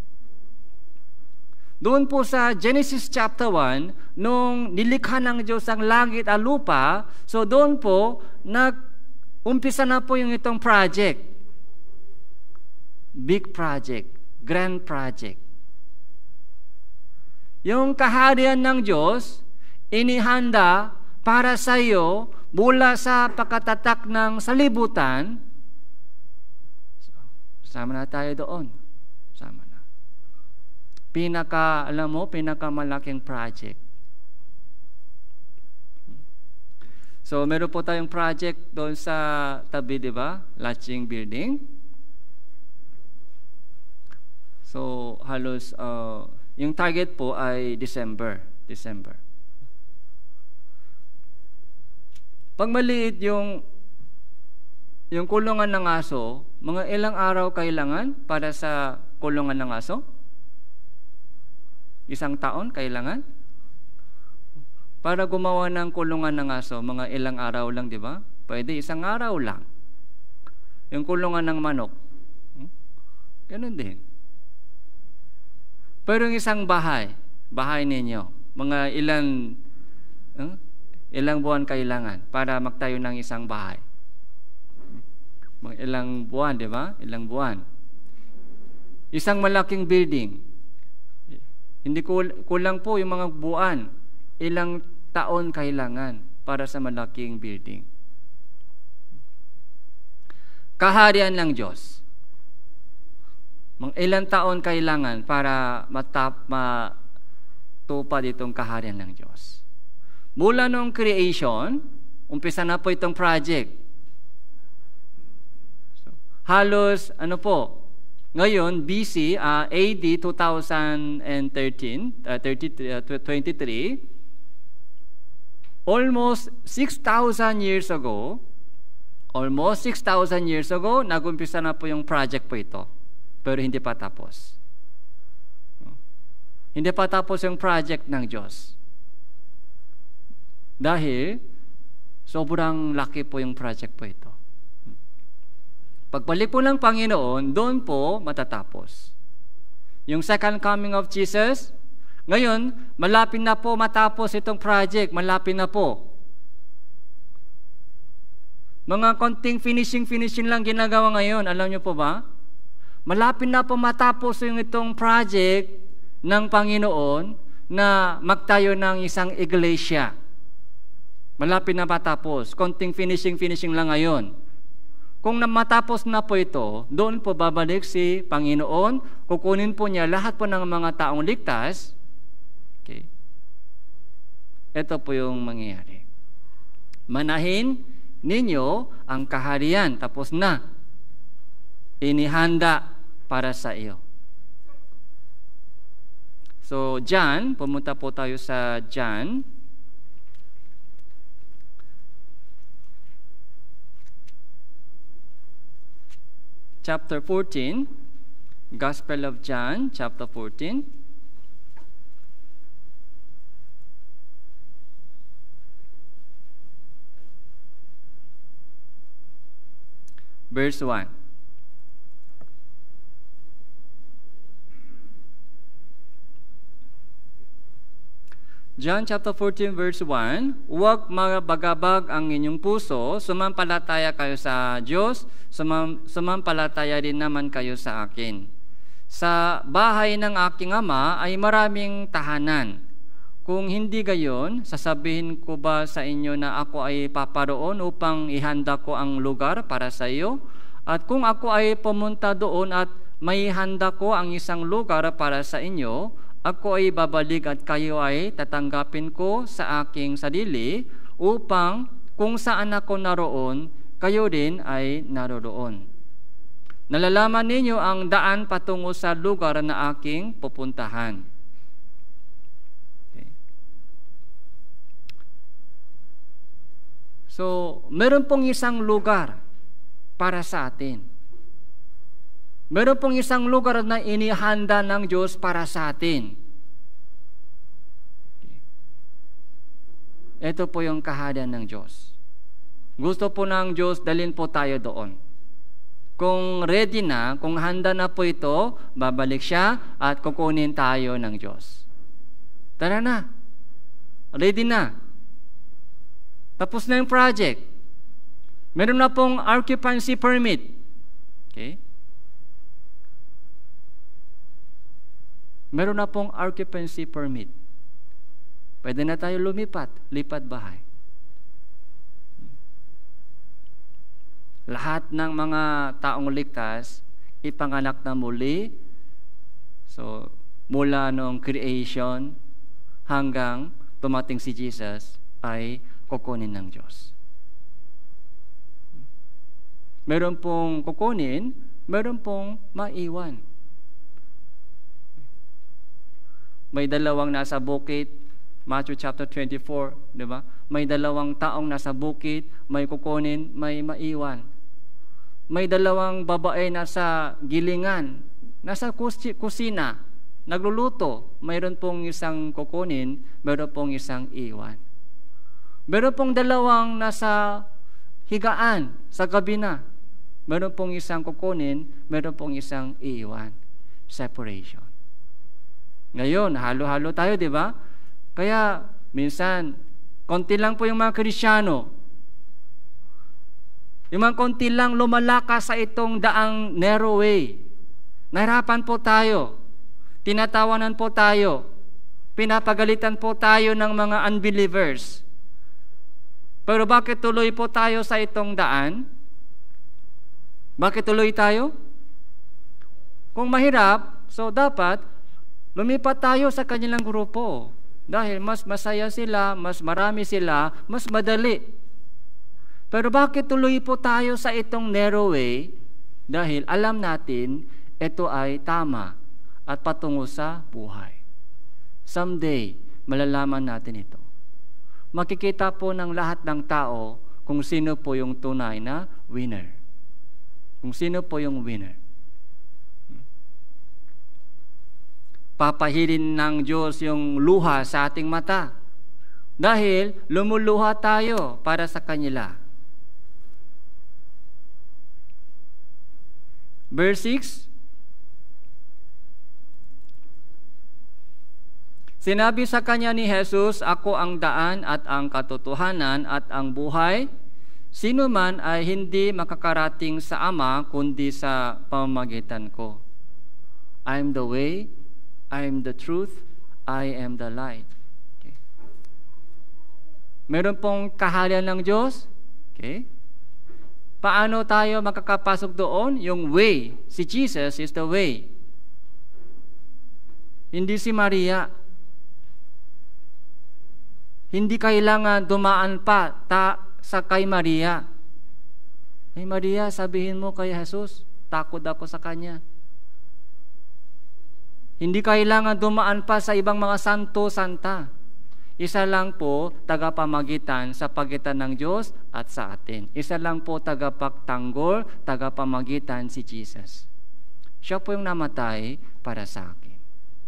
Doon po sa Genesis chapter one, nung nilikha ng Diyos ang langit at lupa, so doon po, nag-umpisa na po yung itong project. Big project, grand project. Yung kaharian ng Diyos, inihanda para sa iyo mula sa pagkatatak ng salibutan. Sama na tayo doon. Sama na. Pinaka, alam mo, pinakamalaking project. So, meron po tayong project doon sa tabi, di ba? Latching building. So, halos, uh, yung target po ay December. December. Pag maliit yung, yung kulungan ng aso, mga ilang araw kailangan para sa kulungan ng aso? Isang taon kailangan? Para gumawa ng kulungan ng aso, mga ilang araw lang, di ba? Pwede isang araw lang. Yung kulungan ng manok. Ganun din. Pero yung isang bahay, bahay ninyo, mga ilang, uh, ilang buwan kailangan para magtayo ng isang bahay. Mga ilang buwan, di ba? Ilang buwan. Isang malaking building. Hindi kulang po yung mga buwan. Ilang taon kailangan para sa malaking building. Kaharian ng Diyos. Mga ilang taon kailangan para matap, matupad itong kaharian ng Diyos. Mula nung creation, umpisa na po itong project. So, halos, ano po, Ngayon, B C, uh, A D two thousand thirteen, uh, thirty, uh, twenty-three, almost six thousand years ago, almost six thousand years ago, nag-umpisa na po yung project po ito. Pero hindi pa tapos. Hindi pa tapos yung project ng Diyos. Dahil, sobrang laki po yung project po ito. Pagbalik po ng Panginoon, doon po matatapos. Yung second coming of Jesus, ngayon, malapit na po matapos itong project, malapit na po. Mga konting finishing-finishing lang ginagawa ngayon, alam niyo po ba? Malapit na po matapos yung itong project ng Panginoon na magtayo ng isang iglesia. Malapit na matapos, konting finishing-finishing lang ngayon. Kung matapos na po ito, doon po babalik si Panginoon, kukunin po niya lahat po ng mga taong ligtas. Okay. Ito po yung mangyayari. Manahin ninyo ang kaharian, tapos na. Inihanda para sa iyo. So, John, pumunta po tayo sa John. Chapter fourteen, Gospel of John, chapter fourteen. Verse one. John chapter fourteen verse one, huwag magabagabag ang inyong puso, sumampalataya kayo sa Diyos, sumam, sumampalataya din naman kayo sa akin. Sa bahay ng aking ama ay maraming tahanan. Kung hindi gayon, sasabihin ko ba sa inyo na ako ay paparoon upang ihanda ko ang lugar para sa iyo? At kung ako ay pumunta doon at may handa ko ang isang lugar para sa inyo, ako ay babalik at kayo ay tatanggapin ko sa aking sarili upang kung saan ako naroon, kayo din ay naroroon. Nalalaman ninyo ang daan patungo sa lugar na aking pupuntahan. Okay. So, meron pong isang lugar para sa atin. Meron pong isang lugar na inihanda ng Diyos para sa atin. Okay. Ito po yung kaharian ng Diyos. Gusto po ng Diyos, dalhin po tayo doon. Kung ready na, kung handa na po ito, babalik siya at kukunin tayo ng Diyos. Tara na. Ready na. Tapos na yung project. Meron na pong occupancy permit. Okay? Meron na pong occupancy permit. Pwede na tayo lumipat, lipat bahay. Lahat ng mga taong ligtas, ipanganak na muli. So, mula noong creation hanggang tumating si Jesus ay kukunin ng Diyos. Meron pong kukunin, meron pong maiwan. May dalawang nasa bukid, Matthew chapter twenty-four, di ba? May dalawang taong nasa bukid, may kukunin, may maiwan. May dalawang babae nasa gilingan, nasa kusina, nagluluto. Mayroon pong isang kukunin, mayroon pong isang iwan. Mayroon pong dalawang nasa higaan, sa gabi na. Mayroon pong isang kukunin, mayroon pong isang iwan. Separation. Ngayon, halo-halo tayo, di ba? Kaya, minsan, konti lang po yung mga Kristyano. Yung mga konti lang lumalakas sa itong daang narrow way. Nahirapan po tayo. Tinatawanan po tayo. Pinapagalitan po tayo ng mga unbelievers. Pero bakit tuloy po tayo sa itong daan? Bakit tuloy tayo? Kung mahirap, so dapat lumipat tayo sa kanilang grupo. Dahil mas masaya sila, mas marami sila, mas madali. Pero bakit tuloy po tayo sa itong narrow way? Dahil alam natin, ito ay tama at patungo sa buhay. Someday, malalaman natin ito. Makikita po ng lahat ng tao kung sino po yung tunay na winner. Kung sino po yung winner. Papahilin ng Diyos yung luha sa ating mata dahil lumuluha tayo para sa Kanila. Verse six, sinabi sa kanya ni Jesus, ako ang daan at ang katotohanan at ang buhay. Sino man ay hindi makakarating sa Ama kundi sa pamamagitan ko. I am the way, I am the truth, I am the light. Okay. Meron pong kaharian ng Diyos. Okay. Paano tayo makakapasok doon? Yung way. Si Jesus is the way. Hindi si Maria. Hindi kailangan dumaan pa ta sa kay Maria. Hey Maria, sabihin mo kay Jesus, takot ako sa Kanya. Hindi kailangan dumaan pa sa ibang mga santo-santa. Isa lang po tagapamagitan sa pagitan ng Diyos at sa atin. Isa lang po tagapagtanggol, tagapamagitan si Jesus. Siya po yung namatay para sa akin.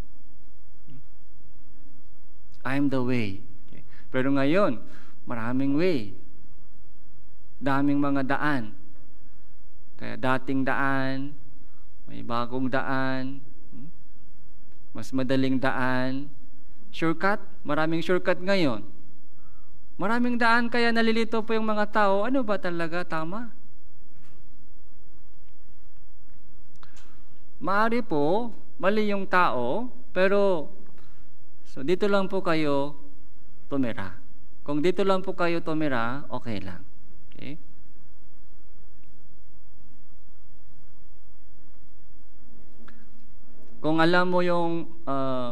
I am the way. Okay. Pero ngayon, maraming way. Daming mga daan. Kaya dating daan, may bagong daan, mas madaling daan, shortcut, maraming shortcut ngayon. Maraming daan kaya nalilito po yung mga tao, ano ba talaga tama? Maari po, mali yung tao, pero so dito lang po kayo tumira. Kung dito lang po kayo tumira, okay lang. Okay? Kung alam mo yung uh,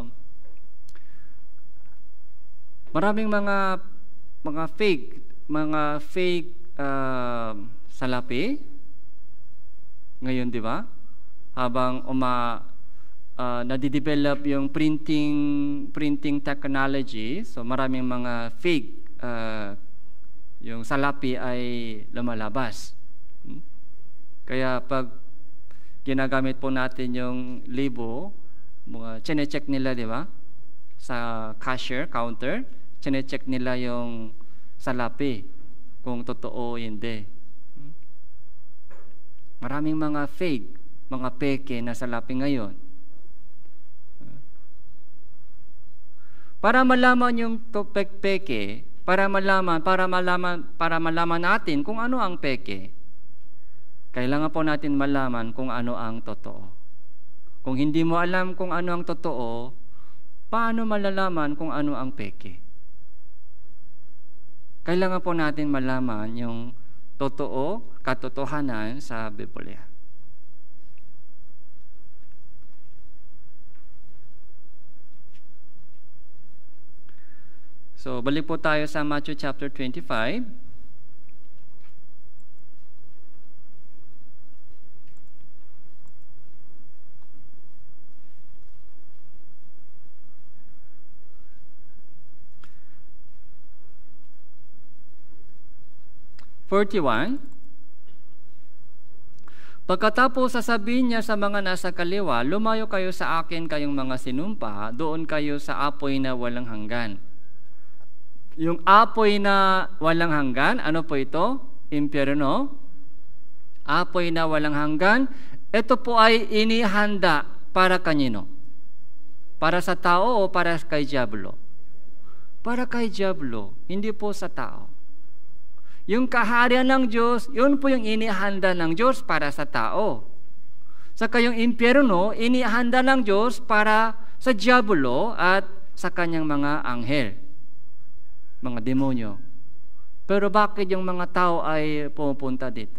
maraming mga mga fake, mga fake uh, salapi ngayon, di ba? Habang uma uh, nadidevelop yung printing printing technology, so maraming mga fake uh, yung salapi ay lumalabas. Hmm? Kaya pag ginagamit po natin yung libo, mga chine-check nila, di ba? Sa cashier, counter, chine-check nila yung salapi kung totoo hindi. Hmm? Maraming mga fake, mga peke na salapi ngayon. Para malaman yung peke, para malaman, para malaman, para malaman natin kung ano ang peke, kailangan po natin malaman kung ano ang totoo. Kung hindi mo alam kung ano ang totoo, paano malalaman kung ano ang peke? Kailangan po natin malaman yung totoo, katotohanan sa Biblia. So, balik po tayo sa Matthew chapter twenty-five. forty-one. Pagkatapos sasabihin niya sa mga nasa kaliwa, lumayo kayo sa akin kayong mga sinumpa, doon kayo sa apoy na walang hanggan. Yung apoy na walang hanggan, ano po ito? Impyerno. Apoy na walang hanggan, ito po ay inihanda para kanino? Para sa tao o para kay diablo? Para kay diablo, hindi po sa tao. Yung kaharian ng Diyos, yun po yung inihanda ng Diyos para sa tao. Saka yung impyerno, inihanda ng Diyos para sa diablo at sa kanyang mga anghel, mga demonyo. Pero bakit yung mga tao ay pumupunta dito?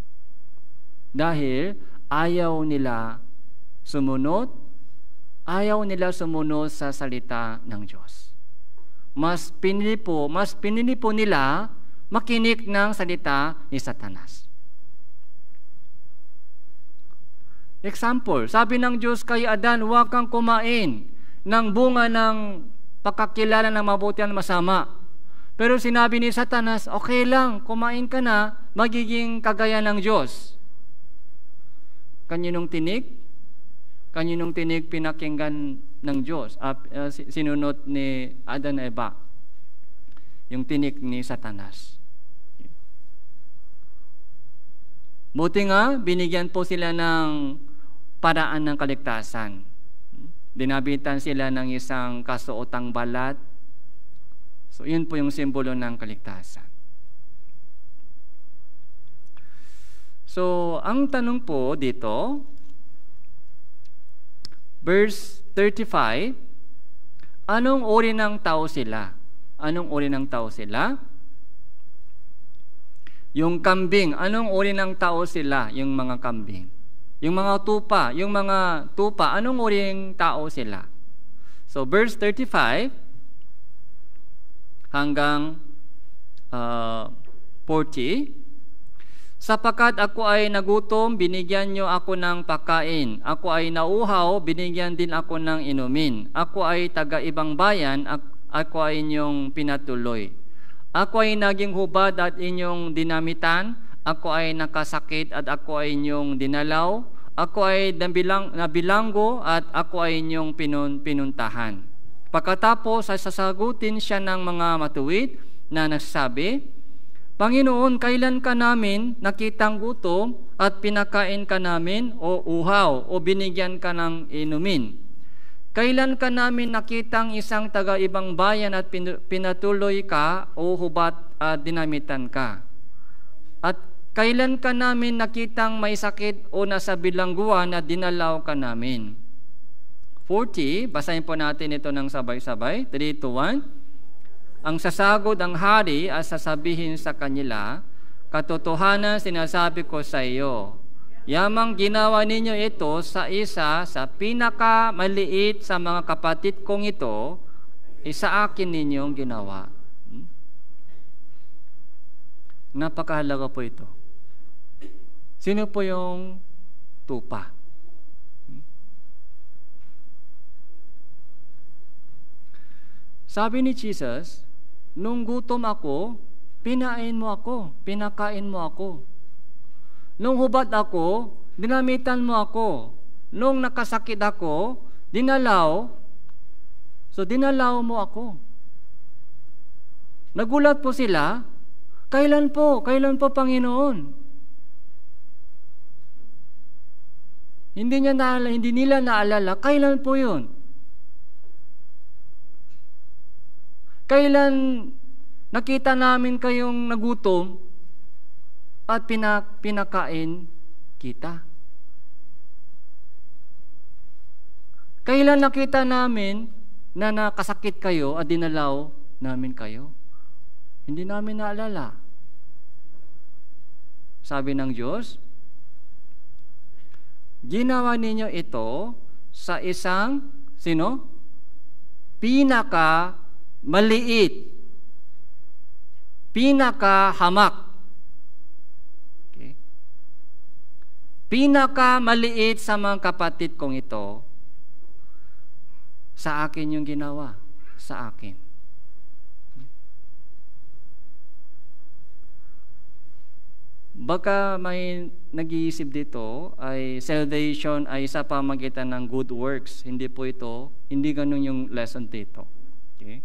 Dahil ayaw nila sumunod, ayaw nila sumunod sa salita ng Diyos. Mas pinili po, mas pinili po nila makinig ng salita ni Satanas. Example, sabi ng Diyos kay Adan, huwag kang kumain ng bunga ng pagkakilala ng mabuti at masama. Pero sinabi ni Satanas, okay lang, kumain ka na, magiging kagaya ng Diyos. Kaninong tinig? Kaninong tinig pinakinggan ng Diyos? Uh, uh, sinunod ni Adan at Eva. Yung tinig ni Satanas. Buti nga, binigyan po sila ng paraan ng kaligtasan. Dinabitan sila ng isang kasuotang balat. So, yun po yung simbolo ng kaligtasan. So, ang tanong po dito, verse thirty-five, anong uri ng tao sila? Anong uri ng tao sila? Yung kambing, anong uri ng tao sila? Yung mga kambing. Yung mga tupa, yung mga tupa, anong uri ng tao sila? So, verse thirty-five hanggang uh, forty, sapagkat ako ay nagutom, binigyan nyo ako ng pagkain. Ako ay nauhaw, binigyan din ako ng inumin. Ako ay taga-ibang bayan, ako ay inyong pinatuloy. Ako ay naging hubad at inyong dinamitan. Ako ay nakasakit at ako ay inyong dinalaw. Ako ay nabilang, nabilanggo at ako ay inyong pinun, pinuntahan. Pagkatapos ay sasagutin siya ng mga matuwid na nagsasabi, Panginoon, kailan ka namin nakitang gutom at pinakain ka namin o uhaw o binigyan ka ng inumin? Kailan ka namin nakitang isang taga-ibang bayan at pinatuloy ka o hubat at dinamitan ka? At kailan ka namin nakitang may sakit o nasa bilangguan at dinalaw ka namin? forty, basahin po natin ito ng sabay-sabay. three, two, one. Ang sasagod ang hari at sasabihin sa kanila, katotohanan sinasabi ko sa iyo, yamang ginawa ninyo ito sa isa sa pinakamaliit sa mga kapatid kong ito, isa akin ninyong ginawa. Hmm? Napakahalaga po ito. Sino po yung tupa? Hmm? Sabi ni Jesus, nung gutom ako, pinain mo ako, pinakain mo ako. Nung hubad ako, dinamitan mo ako. Nung nakasakit ako, dinalaw, so dinalaw mo ako. Nagulat po sila, kailan po, kailan po Panginoon? Hindi niya naalala, hindi nila naalala, kailan po yun? Kailan nakita namin kayong nagutom at pinak pinakain kita? Kailan nakita namin na nakasakit kayo at dinalaw namin kayo? Hindi namin naalala. Sabi ng Diyos, ginawa ninyo ito sa isang, sino? Pinaka maliit. Pinaka hamak. Okay. Pinaka maliit sa mga kapatid kong ito, sa akin yung ginawa. Sa akin. Baka may nag-iisip dito ay salvation ay sa pamagitan ng good works. Hindi po ito, hindi ganun yung lesson dito. Okay?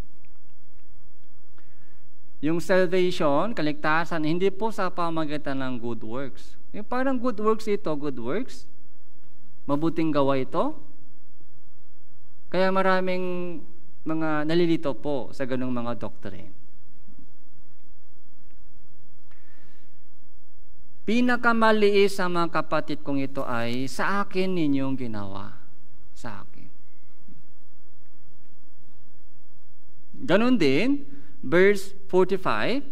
Yung salvation, kaligtasan, hindi po sa pamagitan ng good works. Yung parang good works ito, good works. Mabuting gawa ito. Kaya maraming mga nalilito po sa ganung mga doctrine. Pinakamaliit sa mga kapatid kong ito ay sa akin ninyong ginawa. Sa akin. Ganon din, verse forty-five,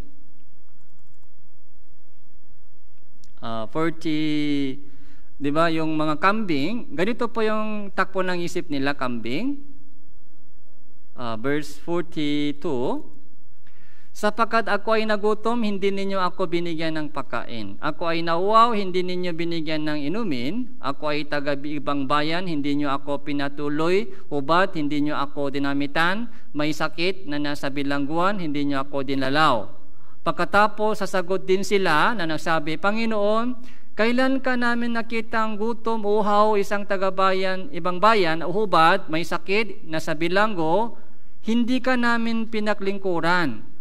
uh, forty, di ba, yung mga kambing, ganito po yung takbo ng isip nila, kambing. Uh, verse forty-two, Sapagkat ako ay nagutom, hindi ninyo ako binigyan ng pagkain. Ako ay nauwaw, hindi ninyo binigyan ng inumin. Ako ay taga-ibang bayan, hindi nyo ako pinatuloy. Hubad, hindi nyo ako dinamitan. May sakit na nasa bilangguan, hindi nyo ako dinalaw. Pagkatapos, sasagot din sila na nagsabi, Panginoon, kailan ka namin nakitang gutom, uhaw, isang taga-bayan, ibang bayan, o hubad, may sakit, nasa bilanggo, hindi ka namin pinaglingkuran.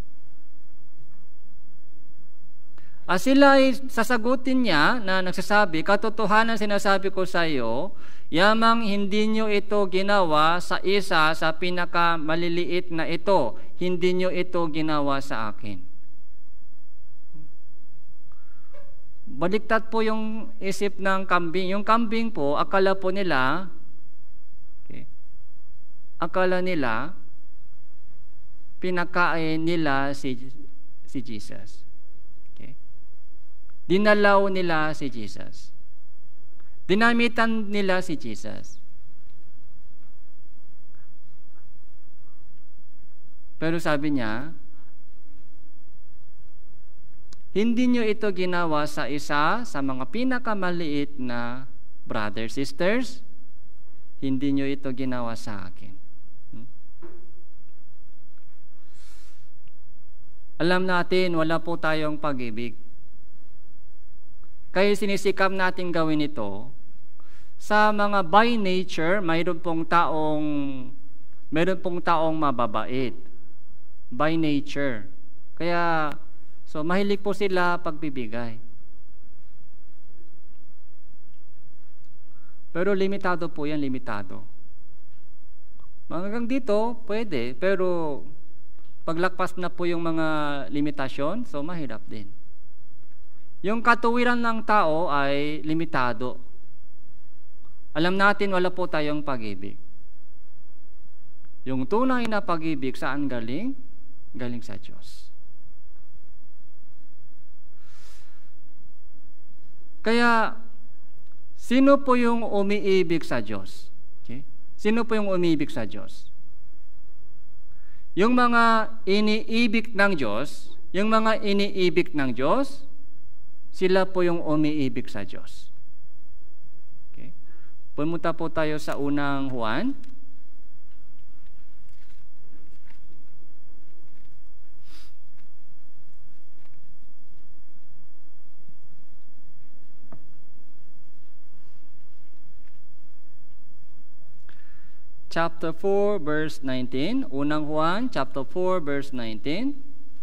At sila ay sasagutin niya na nagsasabi, katotohanan sinasabi ko sa iyo, yamang hindi nyo ito ginawa sa isa sa pinakamaliliit na ito, hindi nyo ito ginawa sa akin. Baliktad po yung isip ng kambing. Yung kambing po, akala po nila, okay, akala nila, pinakain nila si, si Jesus. Dinalaw nila si Jesus. Dinamitan nila si Jesus. Pero sabi niya, hindi nyo ito ginawa sa isa sa mga pinakamaliit na brothers, sisters. Hindi nyo ito ginawa sa akin. Hmm? Alam natin, wala po tayong pag-ibig. Kaya sinisikap natin gawin ito. Sa mga by nature, mayroon pong taong mayroon pong taong mababait. By nature. Kaya, so mahilig po sila pagbibigay. Pero limitado po yan, limitado. Hanggang dito, pwede. Pero, paglakpas na po yung mga limitasyon, so mahirap din. Yung katuwiran ng tao ay limitado. Alam natin wala po tayong pag-ibig. Yung tunay na pag-ibig saan galing? Galing sa Diyos. Kaya, sino po yung umiibig sa Diyos? Okay? Sino po yung umiibig sa Diyos? Yung mga iniibig ng Diyos, yung mga iniibig ng Diyos, sila po yung umiibig sa Diyos. Okay. Pumunta po tayo sa unang Juan. Chapter four, verse nineteen. Unang Juan, chapter four, verse nineteen.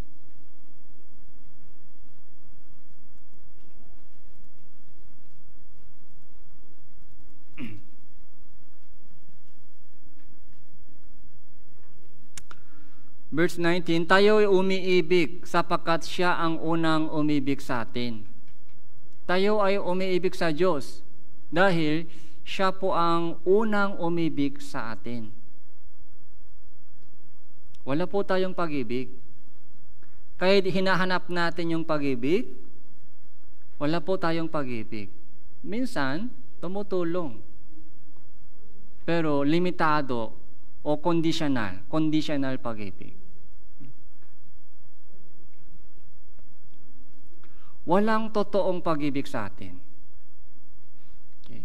Verse nineteen, tayo ay umiibig sapagkat siya ang unang umibig sa atin. Tayo ay umiibig sa Diyos dahil siya po ang unang umibig sa atin. Wala po tayong pag-ibig. Kahit hinahanap natin yung pag-ibig, wala po tayong pag-ibig. Minsan, tumutulong. Pero limitado o conditional, conditional pag-ibig. Walang totoong pag-ibig sa atin. Okay.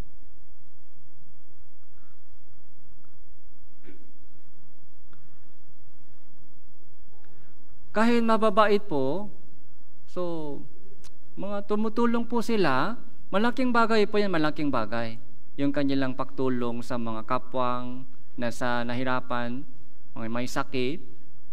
Kahit mababait po, so, mga tumutulong po sila, malaking bagay po yan, malaking bagay. Yung kanilang pagtulong sa mga kapwang nasa nahirapan, mga may sakit.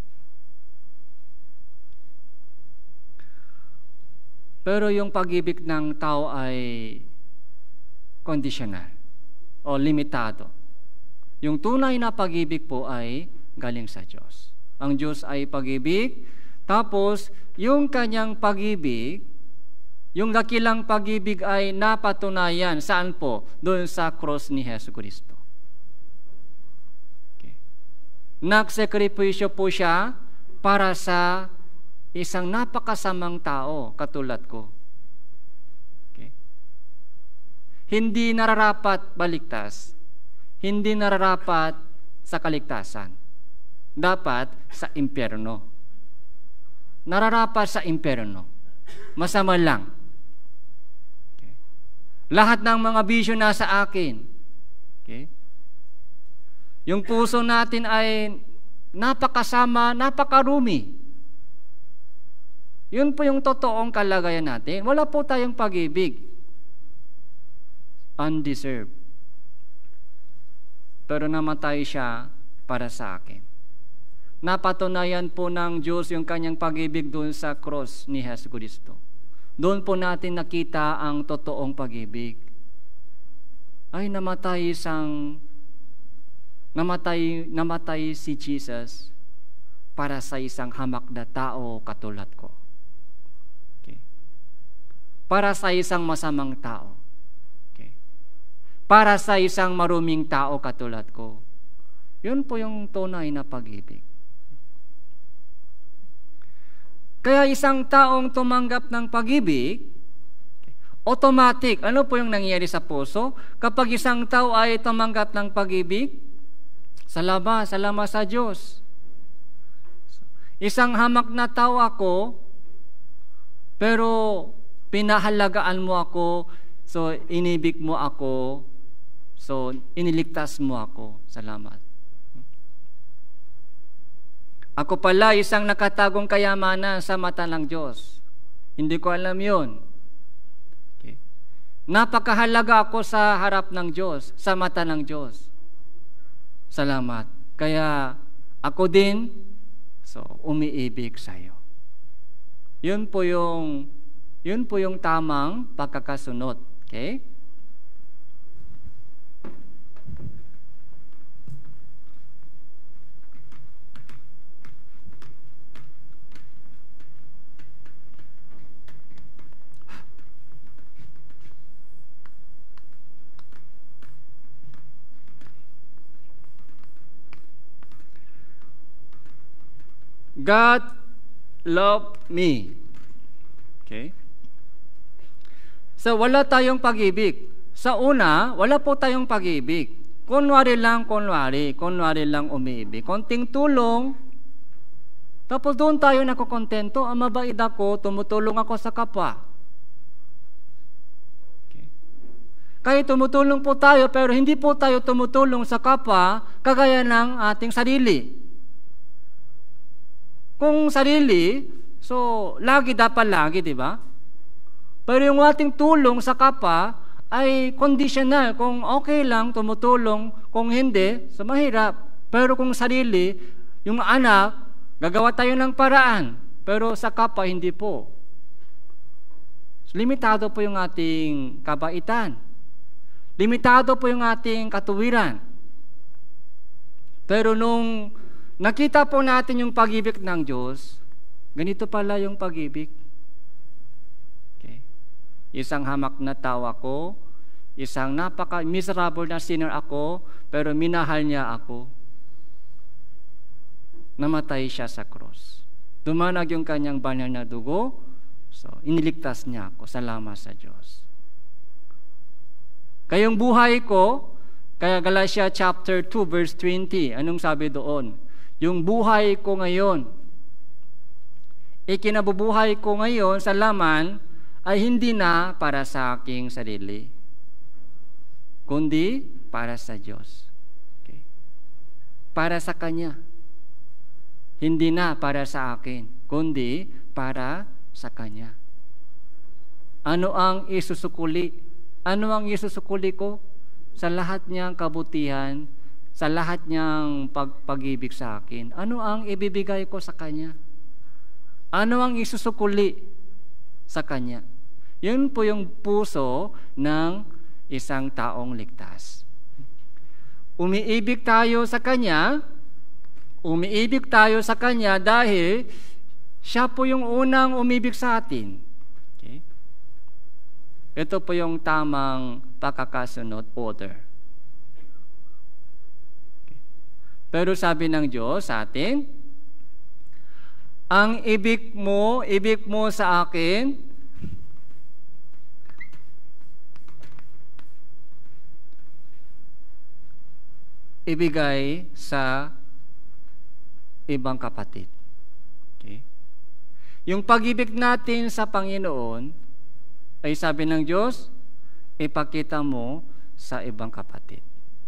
Pero yung pag-ibig ng tao ay conditional o limitado. Yung tunay na pag-ibig po ay galing sa Diyos. Ang Diyos ay pag-ibig, tapos yung kanyang pag-ibig, yung dakilang pag-ibig ay napatunayan. Saan po? Doon sa cross ni Jesucristo. Okay. Nagsakripisyo po siya para sa isang napakasamang tao katulad ko. Okay. Hindi nararapat baligtas. Hindi nararapat sa kaligtasan. Dapat sa impyerno. nararapat sa impyerno. Masama lang. Okay. Lahat ng mga bisyo nasa akin. Okay. Yung puso natin ay napakasama, napakarumi. Yun po yung totoong kalagayan natin. Wala po tayong pag-ibig. Undeserved. Pero namatay siya para sa akin. Napatunayan po ng Diyos yung kanyang pag-ibig doon sa cross ni Jesucristo. Doon po natin nakita ang totoong pag-ibig. Ay namatay isang namatay namatay si Jesus para sa isang hamak na tao katulad ko. Okay. Para sa isang masamang tao. Okay. Para sa isang maruming tao katulad ko. Yun po yung tunay na pag-ibig. Kaya isang taong tumanggap ng pag-ibig, automatic, ano po yung nangyayari sa puso? Kapag isang tao ay tumanggap ng pag-ibig, salamat, salamat sa Diyos. Isang hamak na tao ako, pero pinahalagaan mo ako, so inibig mo ako, so iniligtas mo ako. Salamat. Ako pala isang nakatagong kayamanan sa mata ng Diyos. Hindi ko alam yun. Okay. Napakahalaga ako sa harap ng Diyos, sa mata ng Diyos. Salamat. Kaya ako din, so umiibig sa iyo. Yun po yung, yun po yung tamang pagkakasunod. Okay? God loved me. Okay? So, wala tayong pag-ibig. Sa una, wala po tayong pag-ibig. Kunwari lang, kunwari. Kunwari lang umiibig. Konting tulong. Tapos doon tayo nakukontento. Ang mabait ako, tumutulong ako sa kapwa. Okay? Kaya tumutulong po tayo, pero hindi po tayo tumutulong sa kapwa kagaya ng ating sarili. Kung sarili, so lagi dapat lagi, di ba? Pero yung ating tulong sa kapwa ay conditional. Kung okay lang, tumutulong. Kung hindi, so mahirap. Pero kung sarili, yung anak, gagawa tayo ng paraan. Pero sa kapwa, hindi po. So, limitado po yung ating kabaitan. Limitado po yung ating katuwiran. Pero nung nakita po natin yung pag-ibig ng Diyos, ganito pala yung pag-ibig. Okay. Isang hamak na tao ako, isang napaka-miserable na sinner ako, pero minahal niya ako. Namatay siya sa cross. Dumanag yung kanyang banal na dugo, so iniligtas niya ako. Salamat sa Diyos. Kayong buhay ko, kaya Galatia chapter two verse twenty, anong sabi doon? Yung buhay ko ngayon, ikinabubuhay ko ngayon sa laman ay hindi na para sa aking sarili, kundi para sa Diyos. Okay. Para sa Kanya. Hindi na para sa akin, kundi para sa Kanya. Ano ang isusukuli? Ano ang isusukuli ko? Sa lahat niyang kabutihan, sa lahat niyang pag-pag-ibig sa akin, ano ang ibibigay ko sa Kanya? Ano ang isusukuli sa Kanya? Yun po yung puso ng isang taong ligtas. Umiibig tayo sa Kanya, umiibig tayo sa Kanya dahil siya po yung unang umibig sa atin. Okay? Ito po yung tamang pagkakasunod, order. Pero sabi ng Diyos sa atin, ang ibig mo, ibig mo sa akin, ibigay sa ibang kapatid. Okay? Yung pag-ibig natin sa Panginoon ay sabi ng Diyos, ipakita mo sa ibang kapatid.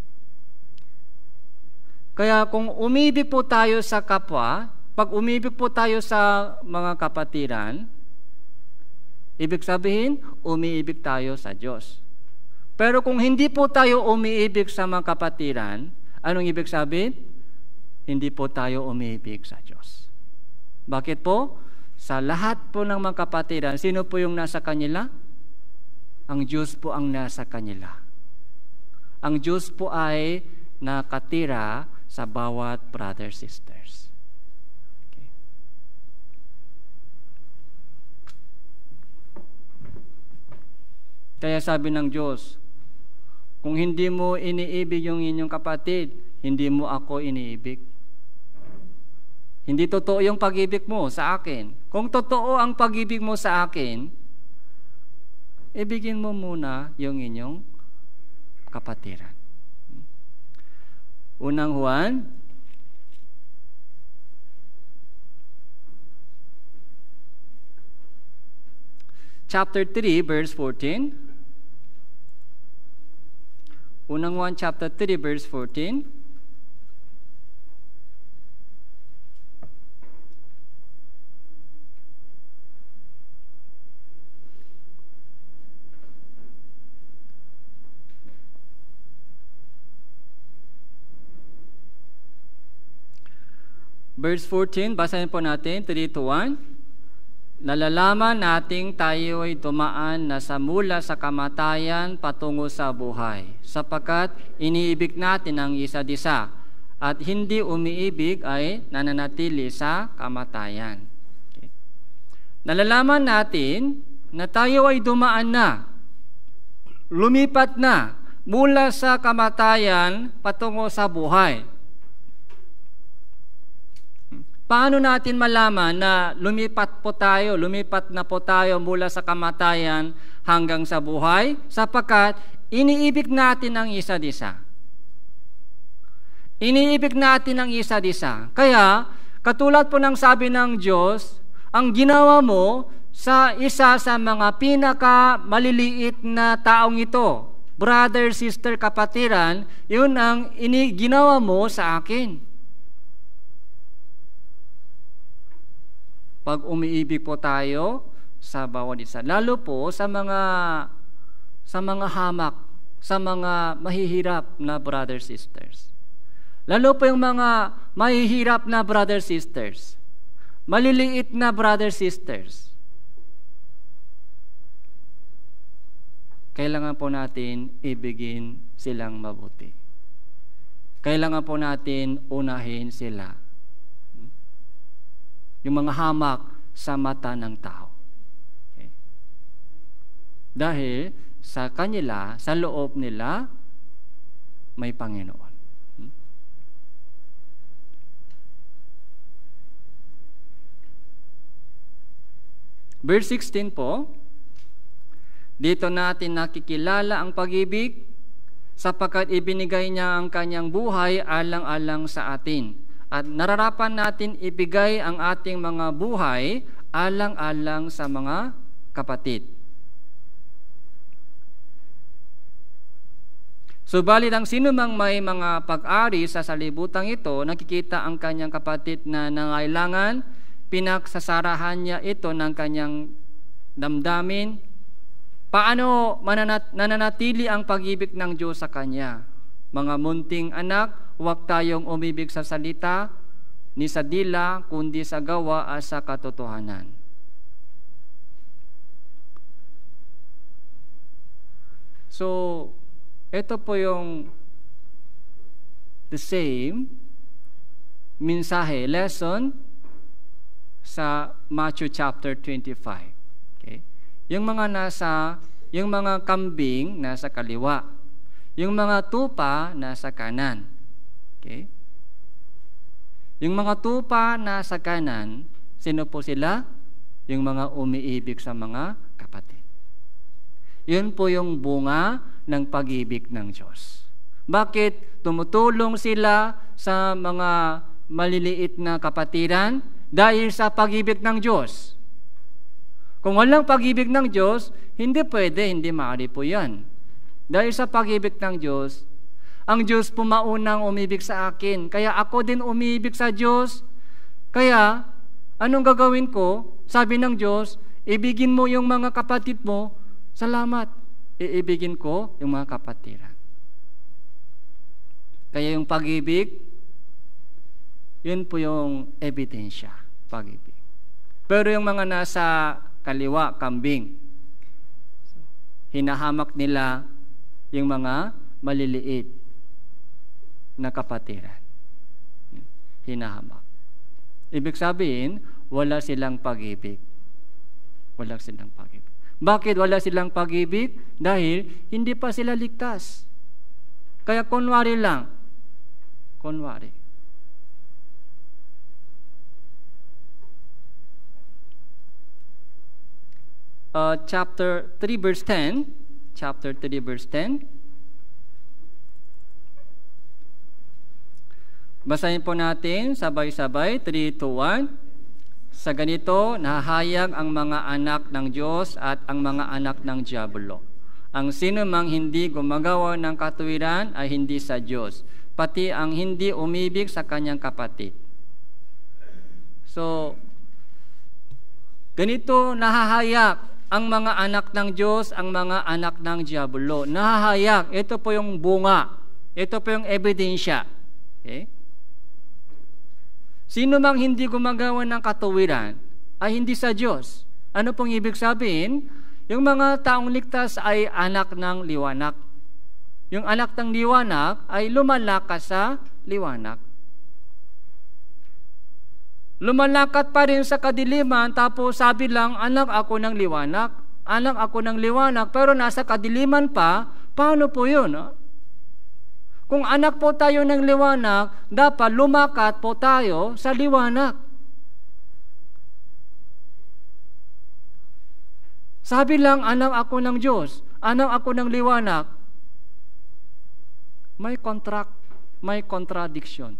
Kaya kung umibig po tayo sa kapwa, pag umibig po tayo sa mga kapatiran, ibig sabihin, umiibig tayo sa Diyos. Pero kung hindi po tayo umiibig sa mga kapatiran, anong ibig sabihin? Hindi po tayo umiibig sa Diyos. Bakit po? Sa lahat po ng mga kapatiran, sino po yung nasa kanila? Ang Diyos po ang nasa kanila. Ang Diyos po ay nakatira sa bawat brothers, sisters. Okay. Kaya sabi ng Diyos, kung hindi mo iniibig yung inyong kapatid, hindi mo ako iniibig. Hindi totoo yung pag-ibig mo sa akin. Kung totoo ang pag-ibig mo sa akin, ibigin mo muna yung inyong kapatiran. Unang Juan, chapter three, verse fourteen. Unang Juan, chapter three, verse fourteen. Verse fourteen, basahin po natin, three to one. Nalalaman nating tayo ay dumaan na sa mula sa kamatayan patungo sa buhay, sapagkat iniibig natin ang isa't isa, at hindi umiibig ay nananatili sa kamatayan. Okay. Nalalaman natin na tayo ay dumaan na, lumipat na, mula sa kamatayan patungo sa buhay. Paano natin malaman na lumipat po tayo, lumipat na po tayo mula sa kamatayan hanggang sa buhay? Sapagkat iniibig natin ang isa't isa. Iniibig natin ang isa't isa. Kaya, katulad po ng sabi ng Diyos, ang ginawa mo sa isa sa mga pinaka maliliit na taong ito, brother, sister, kapatiran, yun ang ini ginawa mo sa akin. Pag umiibig po tayo sa bawat isa, lalo po sa mga sa mga hamak, sa mga mahihirap na brothers, sisters. Lalo po yung mga mahihirap na brothers, sisters. Maliliit na brothers, sisters. Kailangan po natin ibigin silang mabuti. Kailangan po natin unahin sila. Yung mga hamak sa mata ng tao. Okay. Dahil sa kanila, sa loob nila, may Panginoon. Hmm? Verse sixteen po, dito natin nakikilala ang pag-ibig sapagkat ibinigay niya ang kanyang buhay alang-alang sa atin. At nararapan natin ibigay ang ating mga buhay alang-alang sa mga kapatid. Subalit ang sino mang may mga pag-ari sa salibutang ito, nakikita ang kanyang kapatid na nangailangan, pinagsasarahan niya ito ng kanyang damdamin. Paano mananat- nananatili ang pag-ibig ng Diyos sa kanya? Mga munting anak, huwag tayong umibig sa salita ni sa dila, kundi sa gawa at sa katotohanan. So, ito po yung the same mensahe, lesson sa Matthew chapter twenty-five. Okay? Yung mga nasa, yung mga kambing nasa kaliwa. Yung mga tupa nasa kanan. Okay? Yung mga tupa nasa kanan, sino po sila? Yung mga umiibig sa mga kapatid. Yun po yung bunga ng pag-ibig ng Diyos. Bakit tumutulong sila sa mga maliliit na kapatiran? Dahil sa pag-ibig ng Diyos. Kung walang pag-ibig ng Diyos, hindi pwede, hindi maaari po yan. Dahil sa pag-ibig ng Diyos, ang Diyos po maunang umibig sa akin. Kaya ako din umibig sa Diyos. Kaya, anong gagawin ko? Sabi ng Diyos, ibigin mo yung mga kapatid mo, salamat. Iibigin ko yung mga kapatiran. Kaya yung pag-ibig, yun po yung ebidensya, pag-ibig. Pero yung mga nasa kaliwa, kambing, hinahamak nila yung mga maliliit na kapatiran. Hinahamak. Ibig sabihin, wala silang pag-ibig. Wala silang pag-ibig. Bakit wala silang pag-ibig? Dahil hindi pa sila ligtas. Kaya kunwari lang. Kunwari. Uh, chapter three verse ten. Chapter three verse ten. Basahin po natin sabay-sabay, three, two, one. Sa ganito, nahahayag ang mga anak ng Diyos at ang mga anak ng Diablo. Ang sino mang hindi gumagawa ng katuwiran ay hindi sa Diyos, pati ang hindi umibig sa kanyang kapatid. So, ganito nahahayag ang mga anak ng Diyos, ang mga anak ng Diablo. Nahahayag. Ito po yung bunga. Ito po yung ebidensya. Okay? Sino mang hindi gumagawa ng katuwiran ay hindi sa Diyos. Ano pong ibig sabihin? Yung mga taong ligtas ay anak ng liwanag. Yung anak ng liwanag ay lumalakas sa liwanag. Lumalakat pa rin sa kadiliman, tapos sabi lang, anak ako ng liwanag. Anak ako ng liwanag, pero nasa kadiliman pa, paano po yun? No? Kung anak po tayo ng liwanag, dapat lumakat po tayo sa liwanag. Sabi lang, anak ako ng Diyos, anak ako ng liwanag. May contract, may contradiction.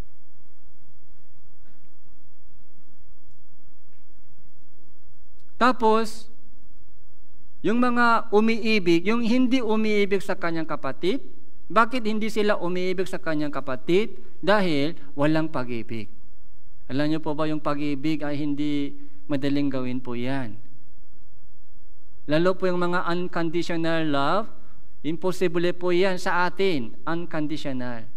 Tapos, yung mga umiibig, yung hindi umiibig sa kanyang kapatid, bakit hindi sila umiibig sa kanyang kapatid? Dahil walang pag-ibig. Alam niyo po ba yung pag-ibig ay hindi madaling gawin po yan. Lalo po yung mga unconditional love, imposible po yan sa atin, unconditional.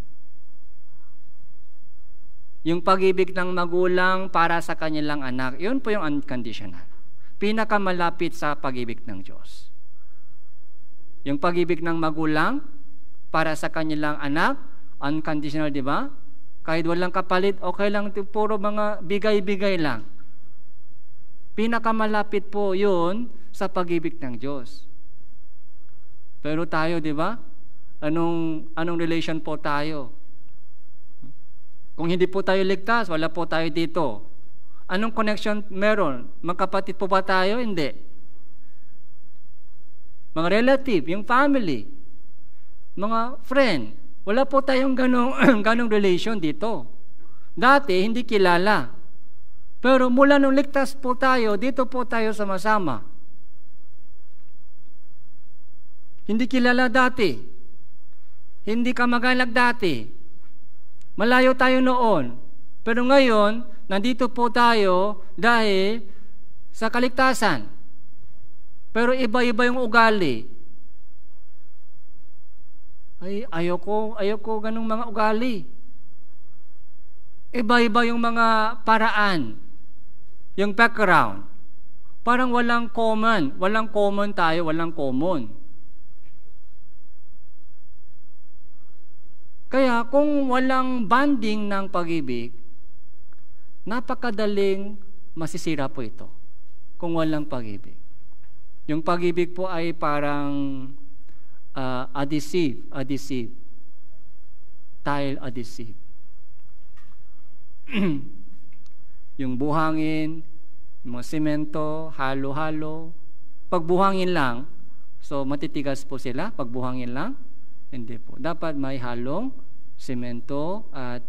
Yung pag-ibig ng magulang para sa kanilang anak, yun po yung unconditional. Pinakamalapit sa pag-ibig ng Diyos. Yung pag-ibig ng magulang para sa kanilang anak, unconditional, di ba? Kahit walang kapalit, okay lang, puro mga bigay-bigay lang. Pinakamalapit po yun sa pag-ibig ng Diyos. Pero tayo, di ba? Anong, anong relation po tayo? Kung hindi po tayo ligtas, wala po tayo dito. Anong connection meron? Magkapatid po ba tayo? Hindi. Mga relative, yung family, mga friend, wala po tayong ganong, ganong relation dito. Dati, hindi kilala. Pero mula nung ligtas po tayo, dito po tayo sama-sama. Hindi kilala dati. Hindi kamag-anak dati. Malayo tayo noon. Pero ngayon, nandito po tayo dahil sa kaligtasan. Pero iba-iba yung ugali. Ay, ayoko, ayoko ganung mga ugali. Iba-iba yung mga paraan, yung background. Parang walang common, walang common tayo, walang common. Kaya kung walang bonding ng pag-ibig, napakadaling masisira po ito kung walang pag-ibig. Yung pag-ibig po ay parang Uh, adhesive, adhesive, tile adhesive. Yung buhangin, yung mga semento, halo-halo. Pag buhangin lang, so matitigas po sila. Pag buhangin lang, hindi po. Dapat may halong semento at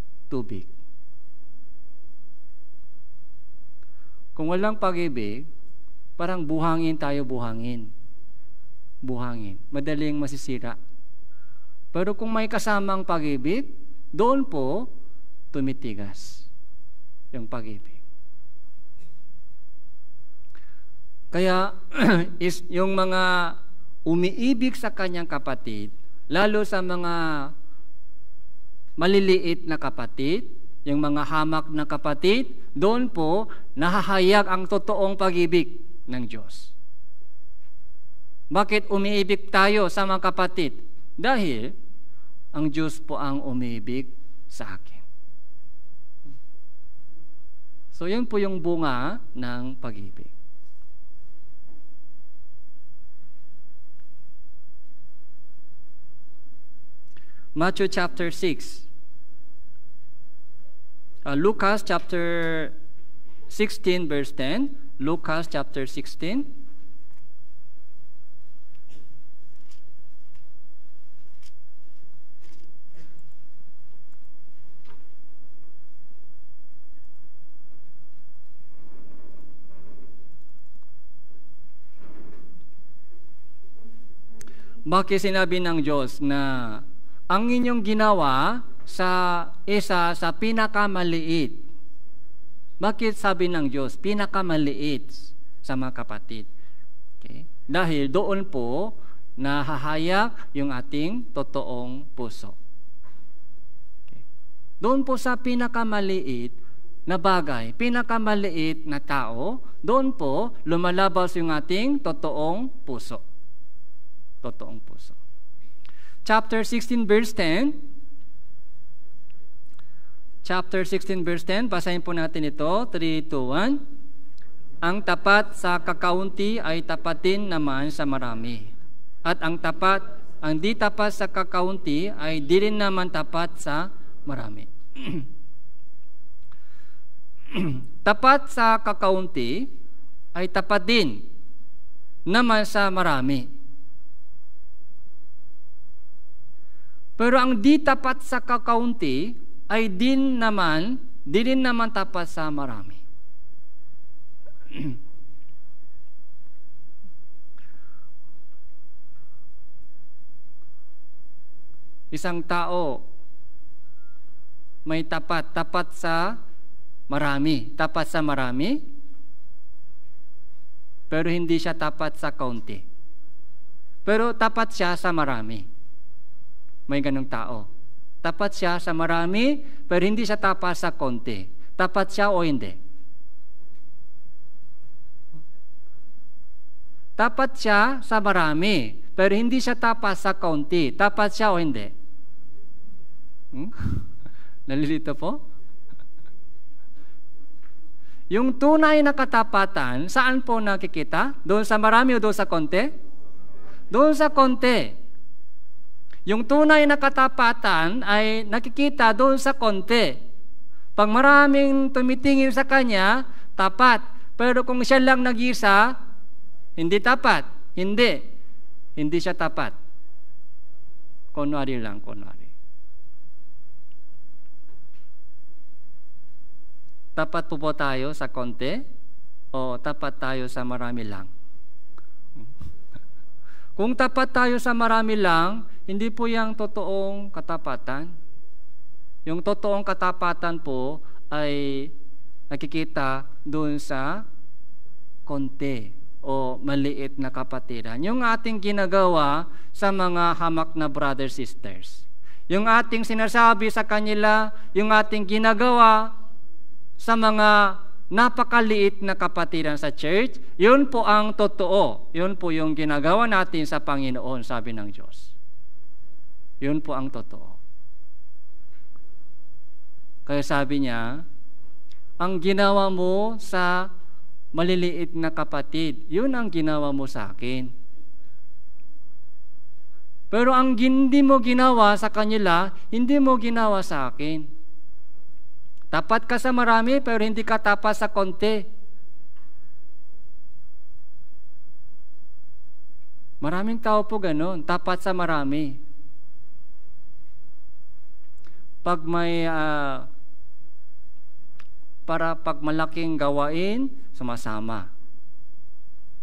tubig. Kung walang pag-ibig, Parang buhangin tayo, buhangin. Buhangin. Madaling masisira. Pero kung may kasamang pag-ibig, doon po tumitigas yung pag-ibig. Kaya is yung mga umiibig sa kanyang kapatid, lalo sa mga maliliit na kapatid, yung mga hamak na kapatid, doon po nahahayag ang totoong pag-ibig ng Diyos. Bakit umiibig tayo sa mga kapatid? Dahil ang Diyos po ang umiibig sa akin. So yun po yung bunga ng pag-ibig. Matthew chapter six. Uh, Lucas chapter sixteen verse ten. Lucas chapter sixteen. Bakit sinabi ng Diyos na ang inyong ginawa sa isa sa pinakamaliit? Bakit sabi ng Diyos pinakamaliit sa mga kapatid? Okay? Dahil doon po nahahayag yung ating totoong puso. Okay? Doon po sa pinakamaliit na bagay, pinakamaliit na tao, doon po lumalabas yung ating totoong puso. Totoong puso. Chapter sixteen verse ten. Chapter sixteen verse ten, basahin po natin ito, three, two, one. Ang tapat sa kakaunti ay tapatin naman sa marami. At ang tapat, ang di tapat sa kakaunti ay di rin naman tapat sa marami. Tapat sa kakaunti ay tapat din naman sa marami. Pero ang di tapat sa kakaunti ay din naman, di rin naman tapat sa marami. Isang tao may tapat, tapat sa marami, tapat sa marami, pero hindi siya tapat sa kaunti. Pero tapat siya sa marami. May ganung tao. Tapat siya sa marami, pero hindi siya tapat sa konti. Tapat siya o hindi? Tapat siya sa marami, pero hindi siya tapat sa konti. Tapat siya o hindi? Hmm? Nalilito po? Yung tunay na katapatan, saan po nakikita? Doon sa marami o doon sa konti? Doon sa konti. Yung tunay na katapatan ay nakikita doon sa konti. Pag maraming tumitingin sa kanya, tapat. Pero kung siya lang nag-isa, hindi tapat. Hindi. Hindi siya tapat. Kunwari lang, kunwari. Tapat po po tayo sa konti o tapat tayo sa marami lang? Kung tapat tayo sa marami lang, hindi po yung totoong katapatan. Yung totoong katapatan po ay nakikita doon sa konti o maliit na kapatiran. Yung ating ginagawa sa mga hamak na brothers sisters. Yung ating sinasabi sa kanila, yung ating ginagawa sa mga napakaliit na kapatiran sa church, yun po ang totoo. Yun po yung ginagawa natin sa Panginoon, sabi ng Diyos. Yun po ang totoo. Kaya sabi niya, ang ginawa mo sa maliliit na kapatid, yun ang ginawa mo sa akin. Pero ang hindi mo ginawa sa kanila, hindi mo ginawa sa akin. Tapat ka sa marami, pero hindi ka tapat sa konti. Maraming tao po ganun, tapat sa marami. Pag may uh, para pag malaking gawain, sumasama.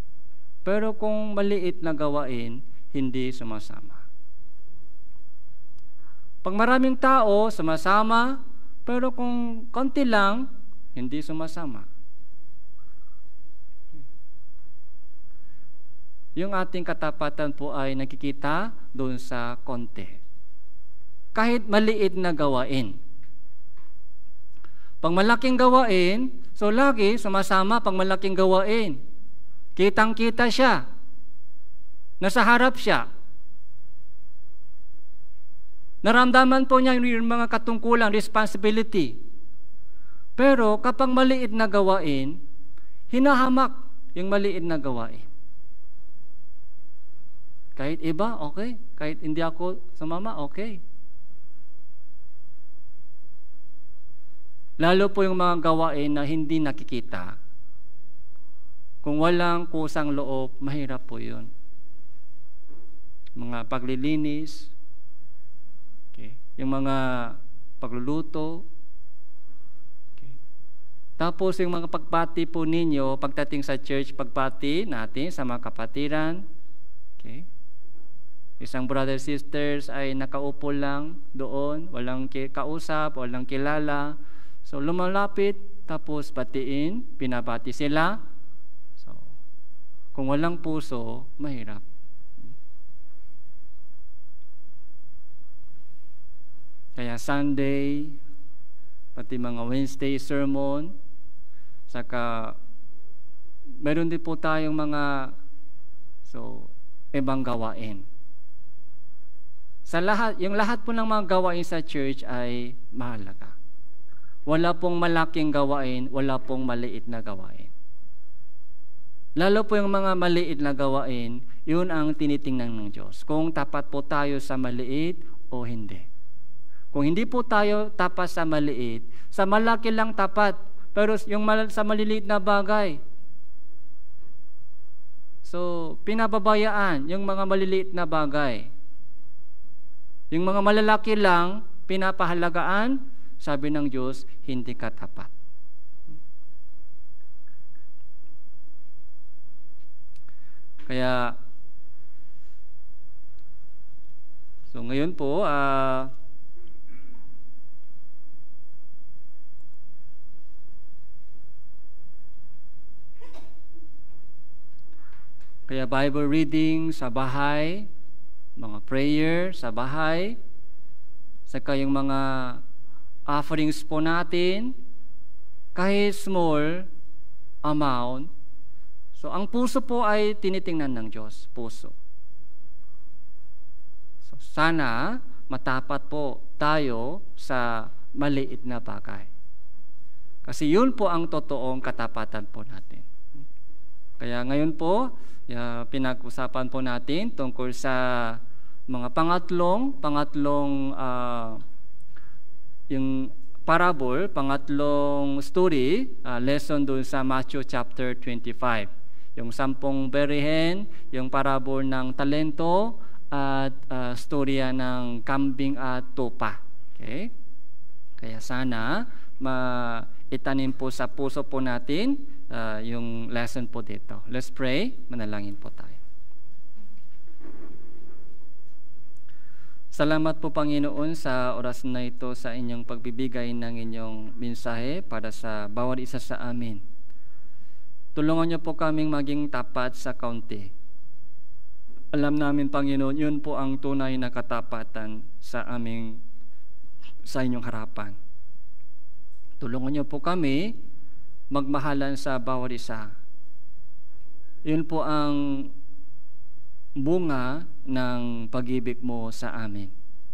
Pero kung maliit na gawain, hindi sumasama. Pag maraming tao, sumasama, pero kung konti lang, hindi sumasama. Yung ating katapatan po ay nakikita doon sa konti. Kahit maliit na gawain. Pag malaking gawain, so lagi sumasama pag malaking gawain. Kitang-kita siya. Nasa harap siya. Naramdaman po niya yung mga katungkulan, responsibility. Pero kapag maliit na gawain, hinahamak yung maliit na gawain. Kahit iba, okay. Kahit hindi ako sumama, okay. Lalo po yung mga gawain na hindi nakikita. Kung walang kusang loob, mahirap po yun. Mga paglilinis, okay. Yung mga pagluluto, okay. Tapos yung mga pagpati po ninyo, pagdating sa church, pagpati natin sa mga kapatiran, okay. Isang brother sisters ay nakaupo lang doon, walang kausap, walang kilala. So lumalapit, tapos batiin, pinabati sila. So kung walang puso, mahirap. Kaya Sunday, pati mga Wednesday sermon, saka meron din po tayong mga so ibang gawain. Sa lahat, yung lahat po ng mga gawain sa church ay mahalaga. Wala pong malaking gawain, wala pong maliit na gawain. Lalo po yung mga maliit na gawain, yun ang tinitingnan ng Diyos. Kung tapat po tayo sa maliit o hindi. Kung hindi po tayo tapat sa maliit, sa malaki lang tapat, pero yung mal- sa maliliit na bagay, so pinababayaan yung mga maliliit na bagay. Yung mga malalaki lang, pinapahalagaan, sabi ng Diyos, hindi ka tapat. Kaya, so ngayon po, ah, uh, kaya Bible reading sa bahay, mga prayer sa bahay, saka yung mga offerings po natin, kahit small amount. So, ang puso po ay tinitingnan ng Diyos, puso. So, sana matapat po tayo sa maliit na bagay. Kasi yun po ang totoong katapatan po natin. Kaya ngayon po, Uh, pinag-usapan po natin tungkol sa mga pangatlong pangatlong uh, yung parable, pangatlong story, uh, lesson doon sa Matthew chapter twenty-five. Yung sampung berihen, yung parable ng talento at uh, storya ng kambing at tupa. Okay? Kaya sana maitanim po sa puso po natin Uh, yung lesson po dito. Let's pray. Manalangin po tayo. Salamat po Panginoon sa oras na ito sa inyong pagbibigay ng inyong mensahe para sa bawat isa sa amin. Tulungan niyo po kaming maging tapat sa kaunti. Alam namin Panginoon, yun po ang tunay na katapatan sa aming sa inyong harapan. Tulungan niyo po kami magmahalan sa bawat isa. Yun po ang bunga ng pag-ibig mo sa amin.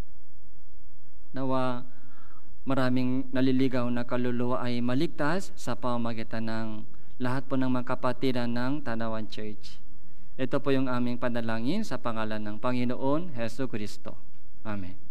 Nawa maraming naliligaw na kaluluwa ay maligtas sa pamamagitan ng lahat po ng mga kapatiran ng Tanawan Church. Ito po yung aming panalangin sa pangalan ng Panginoon Hesus Kristo. Amen.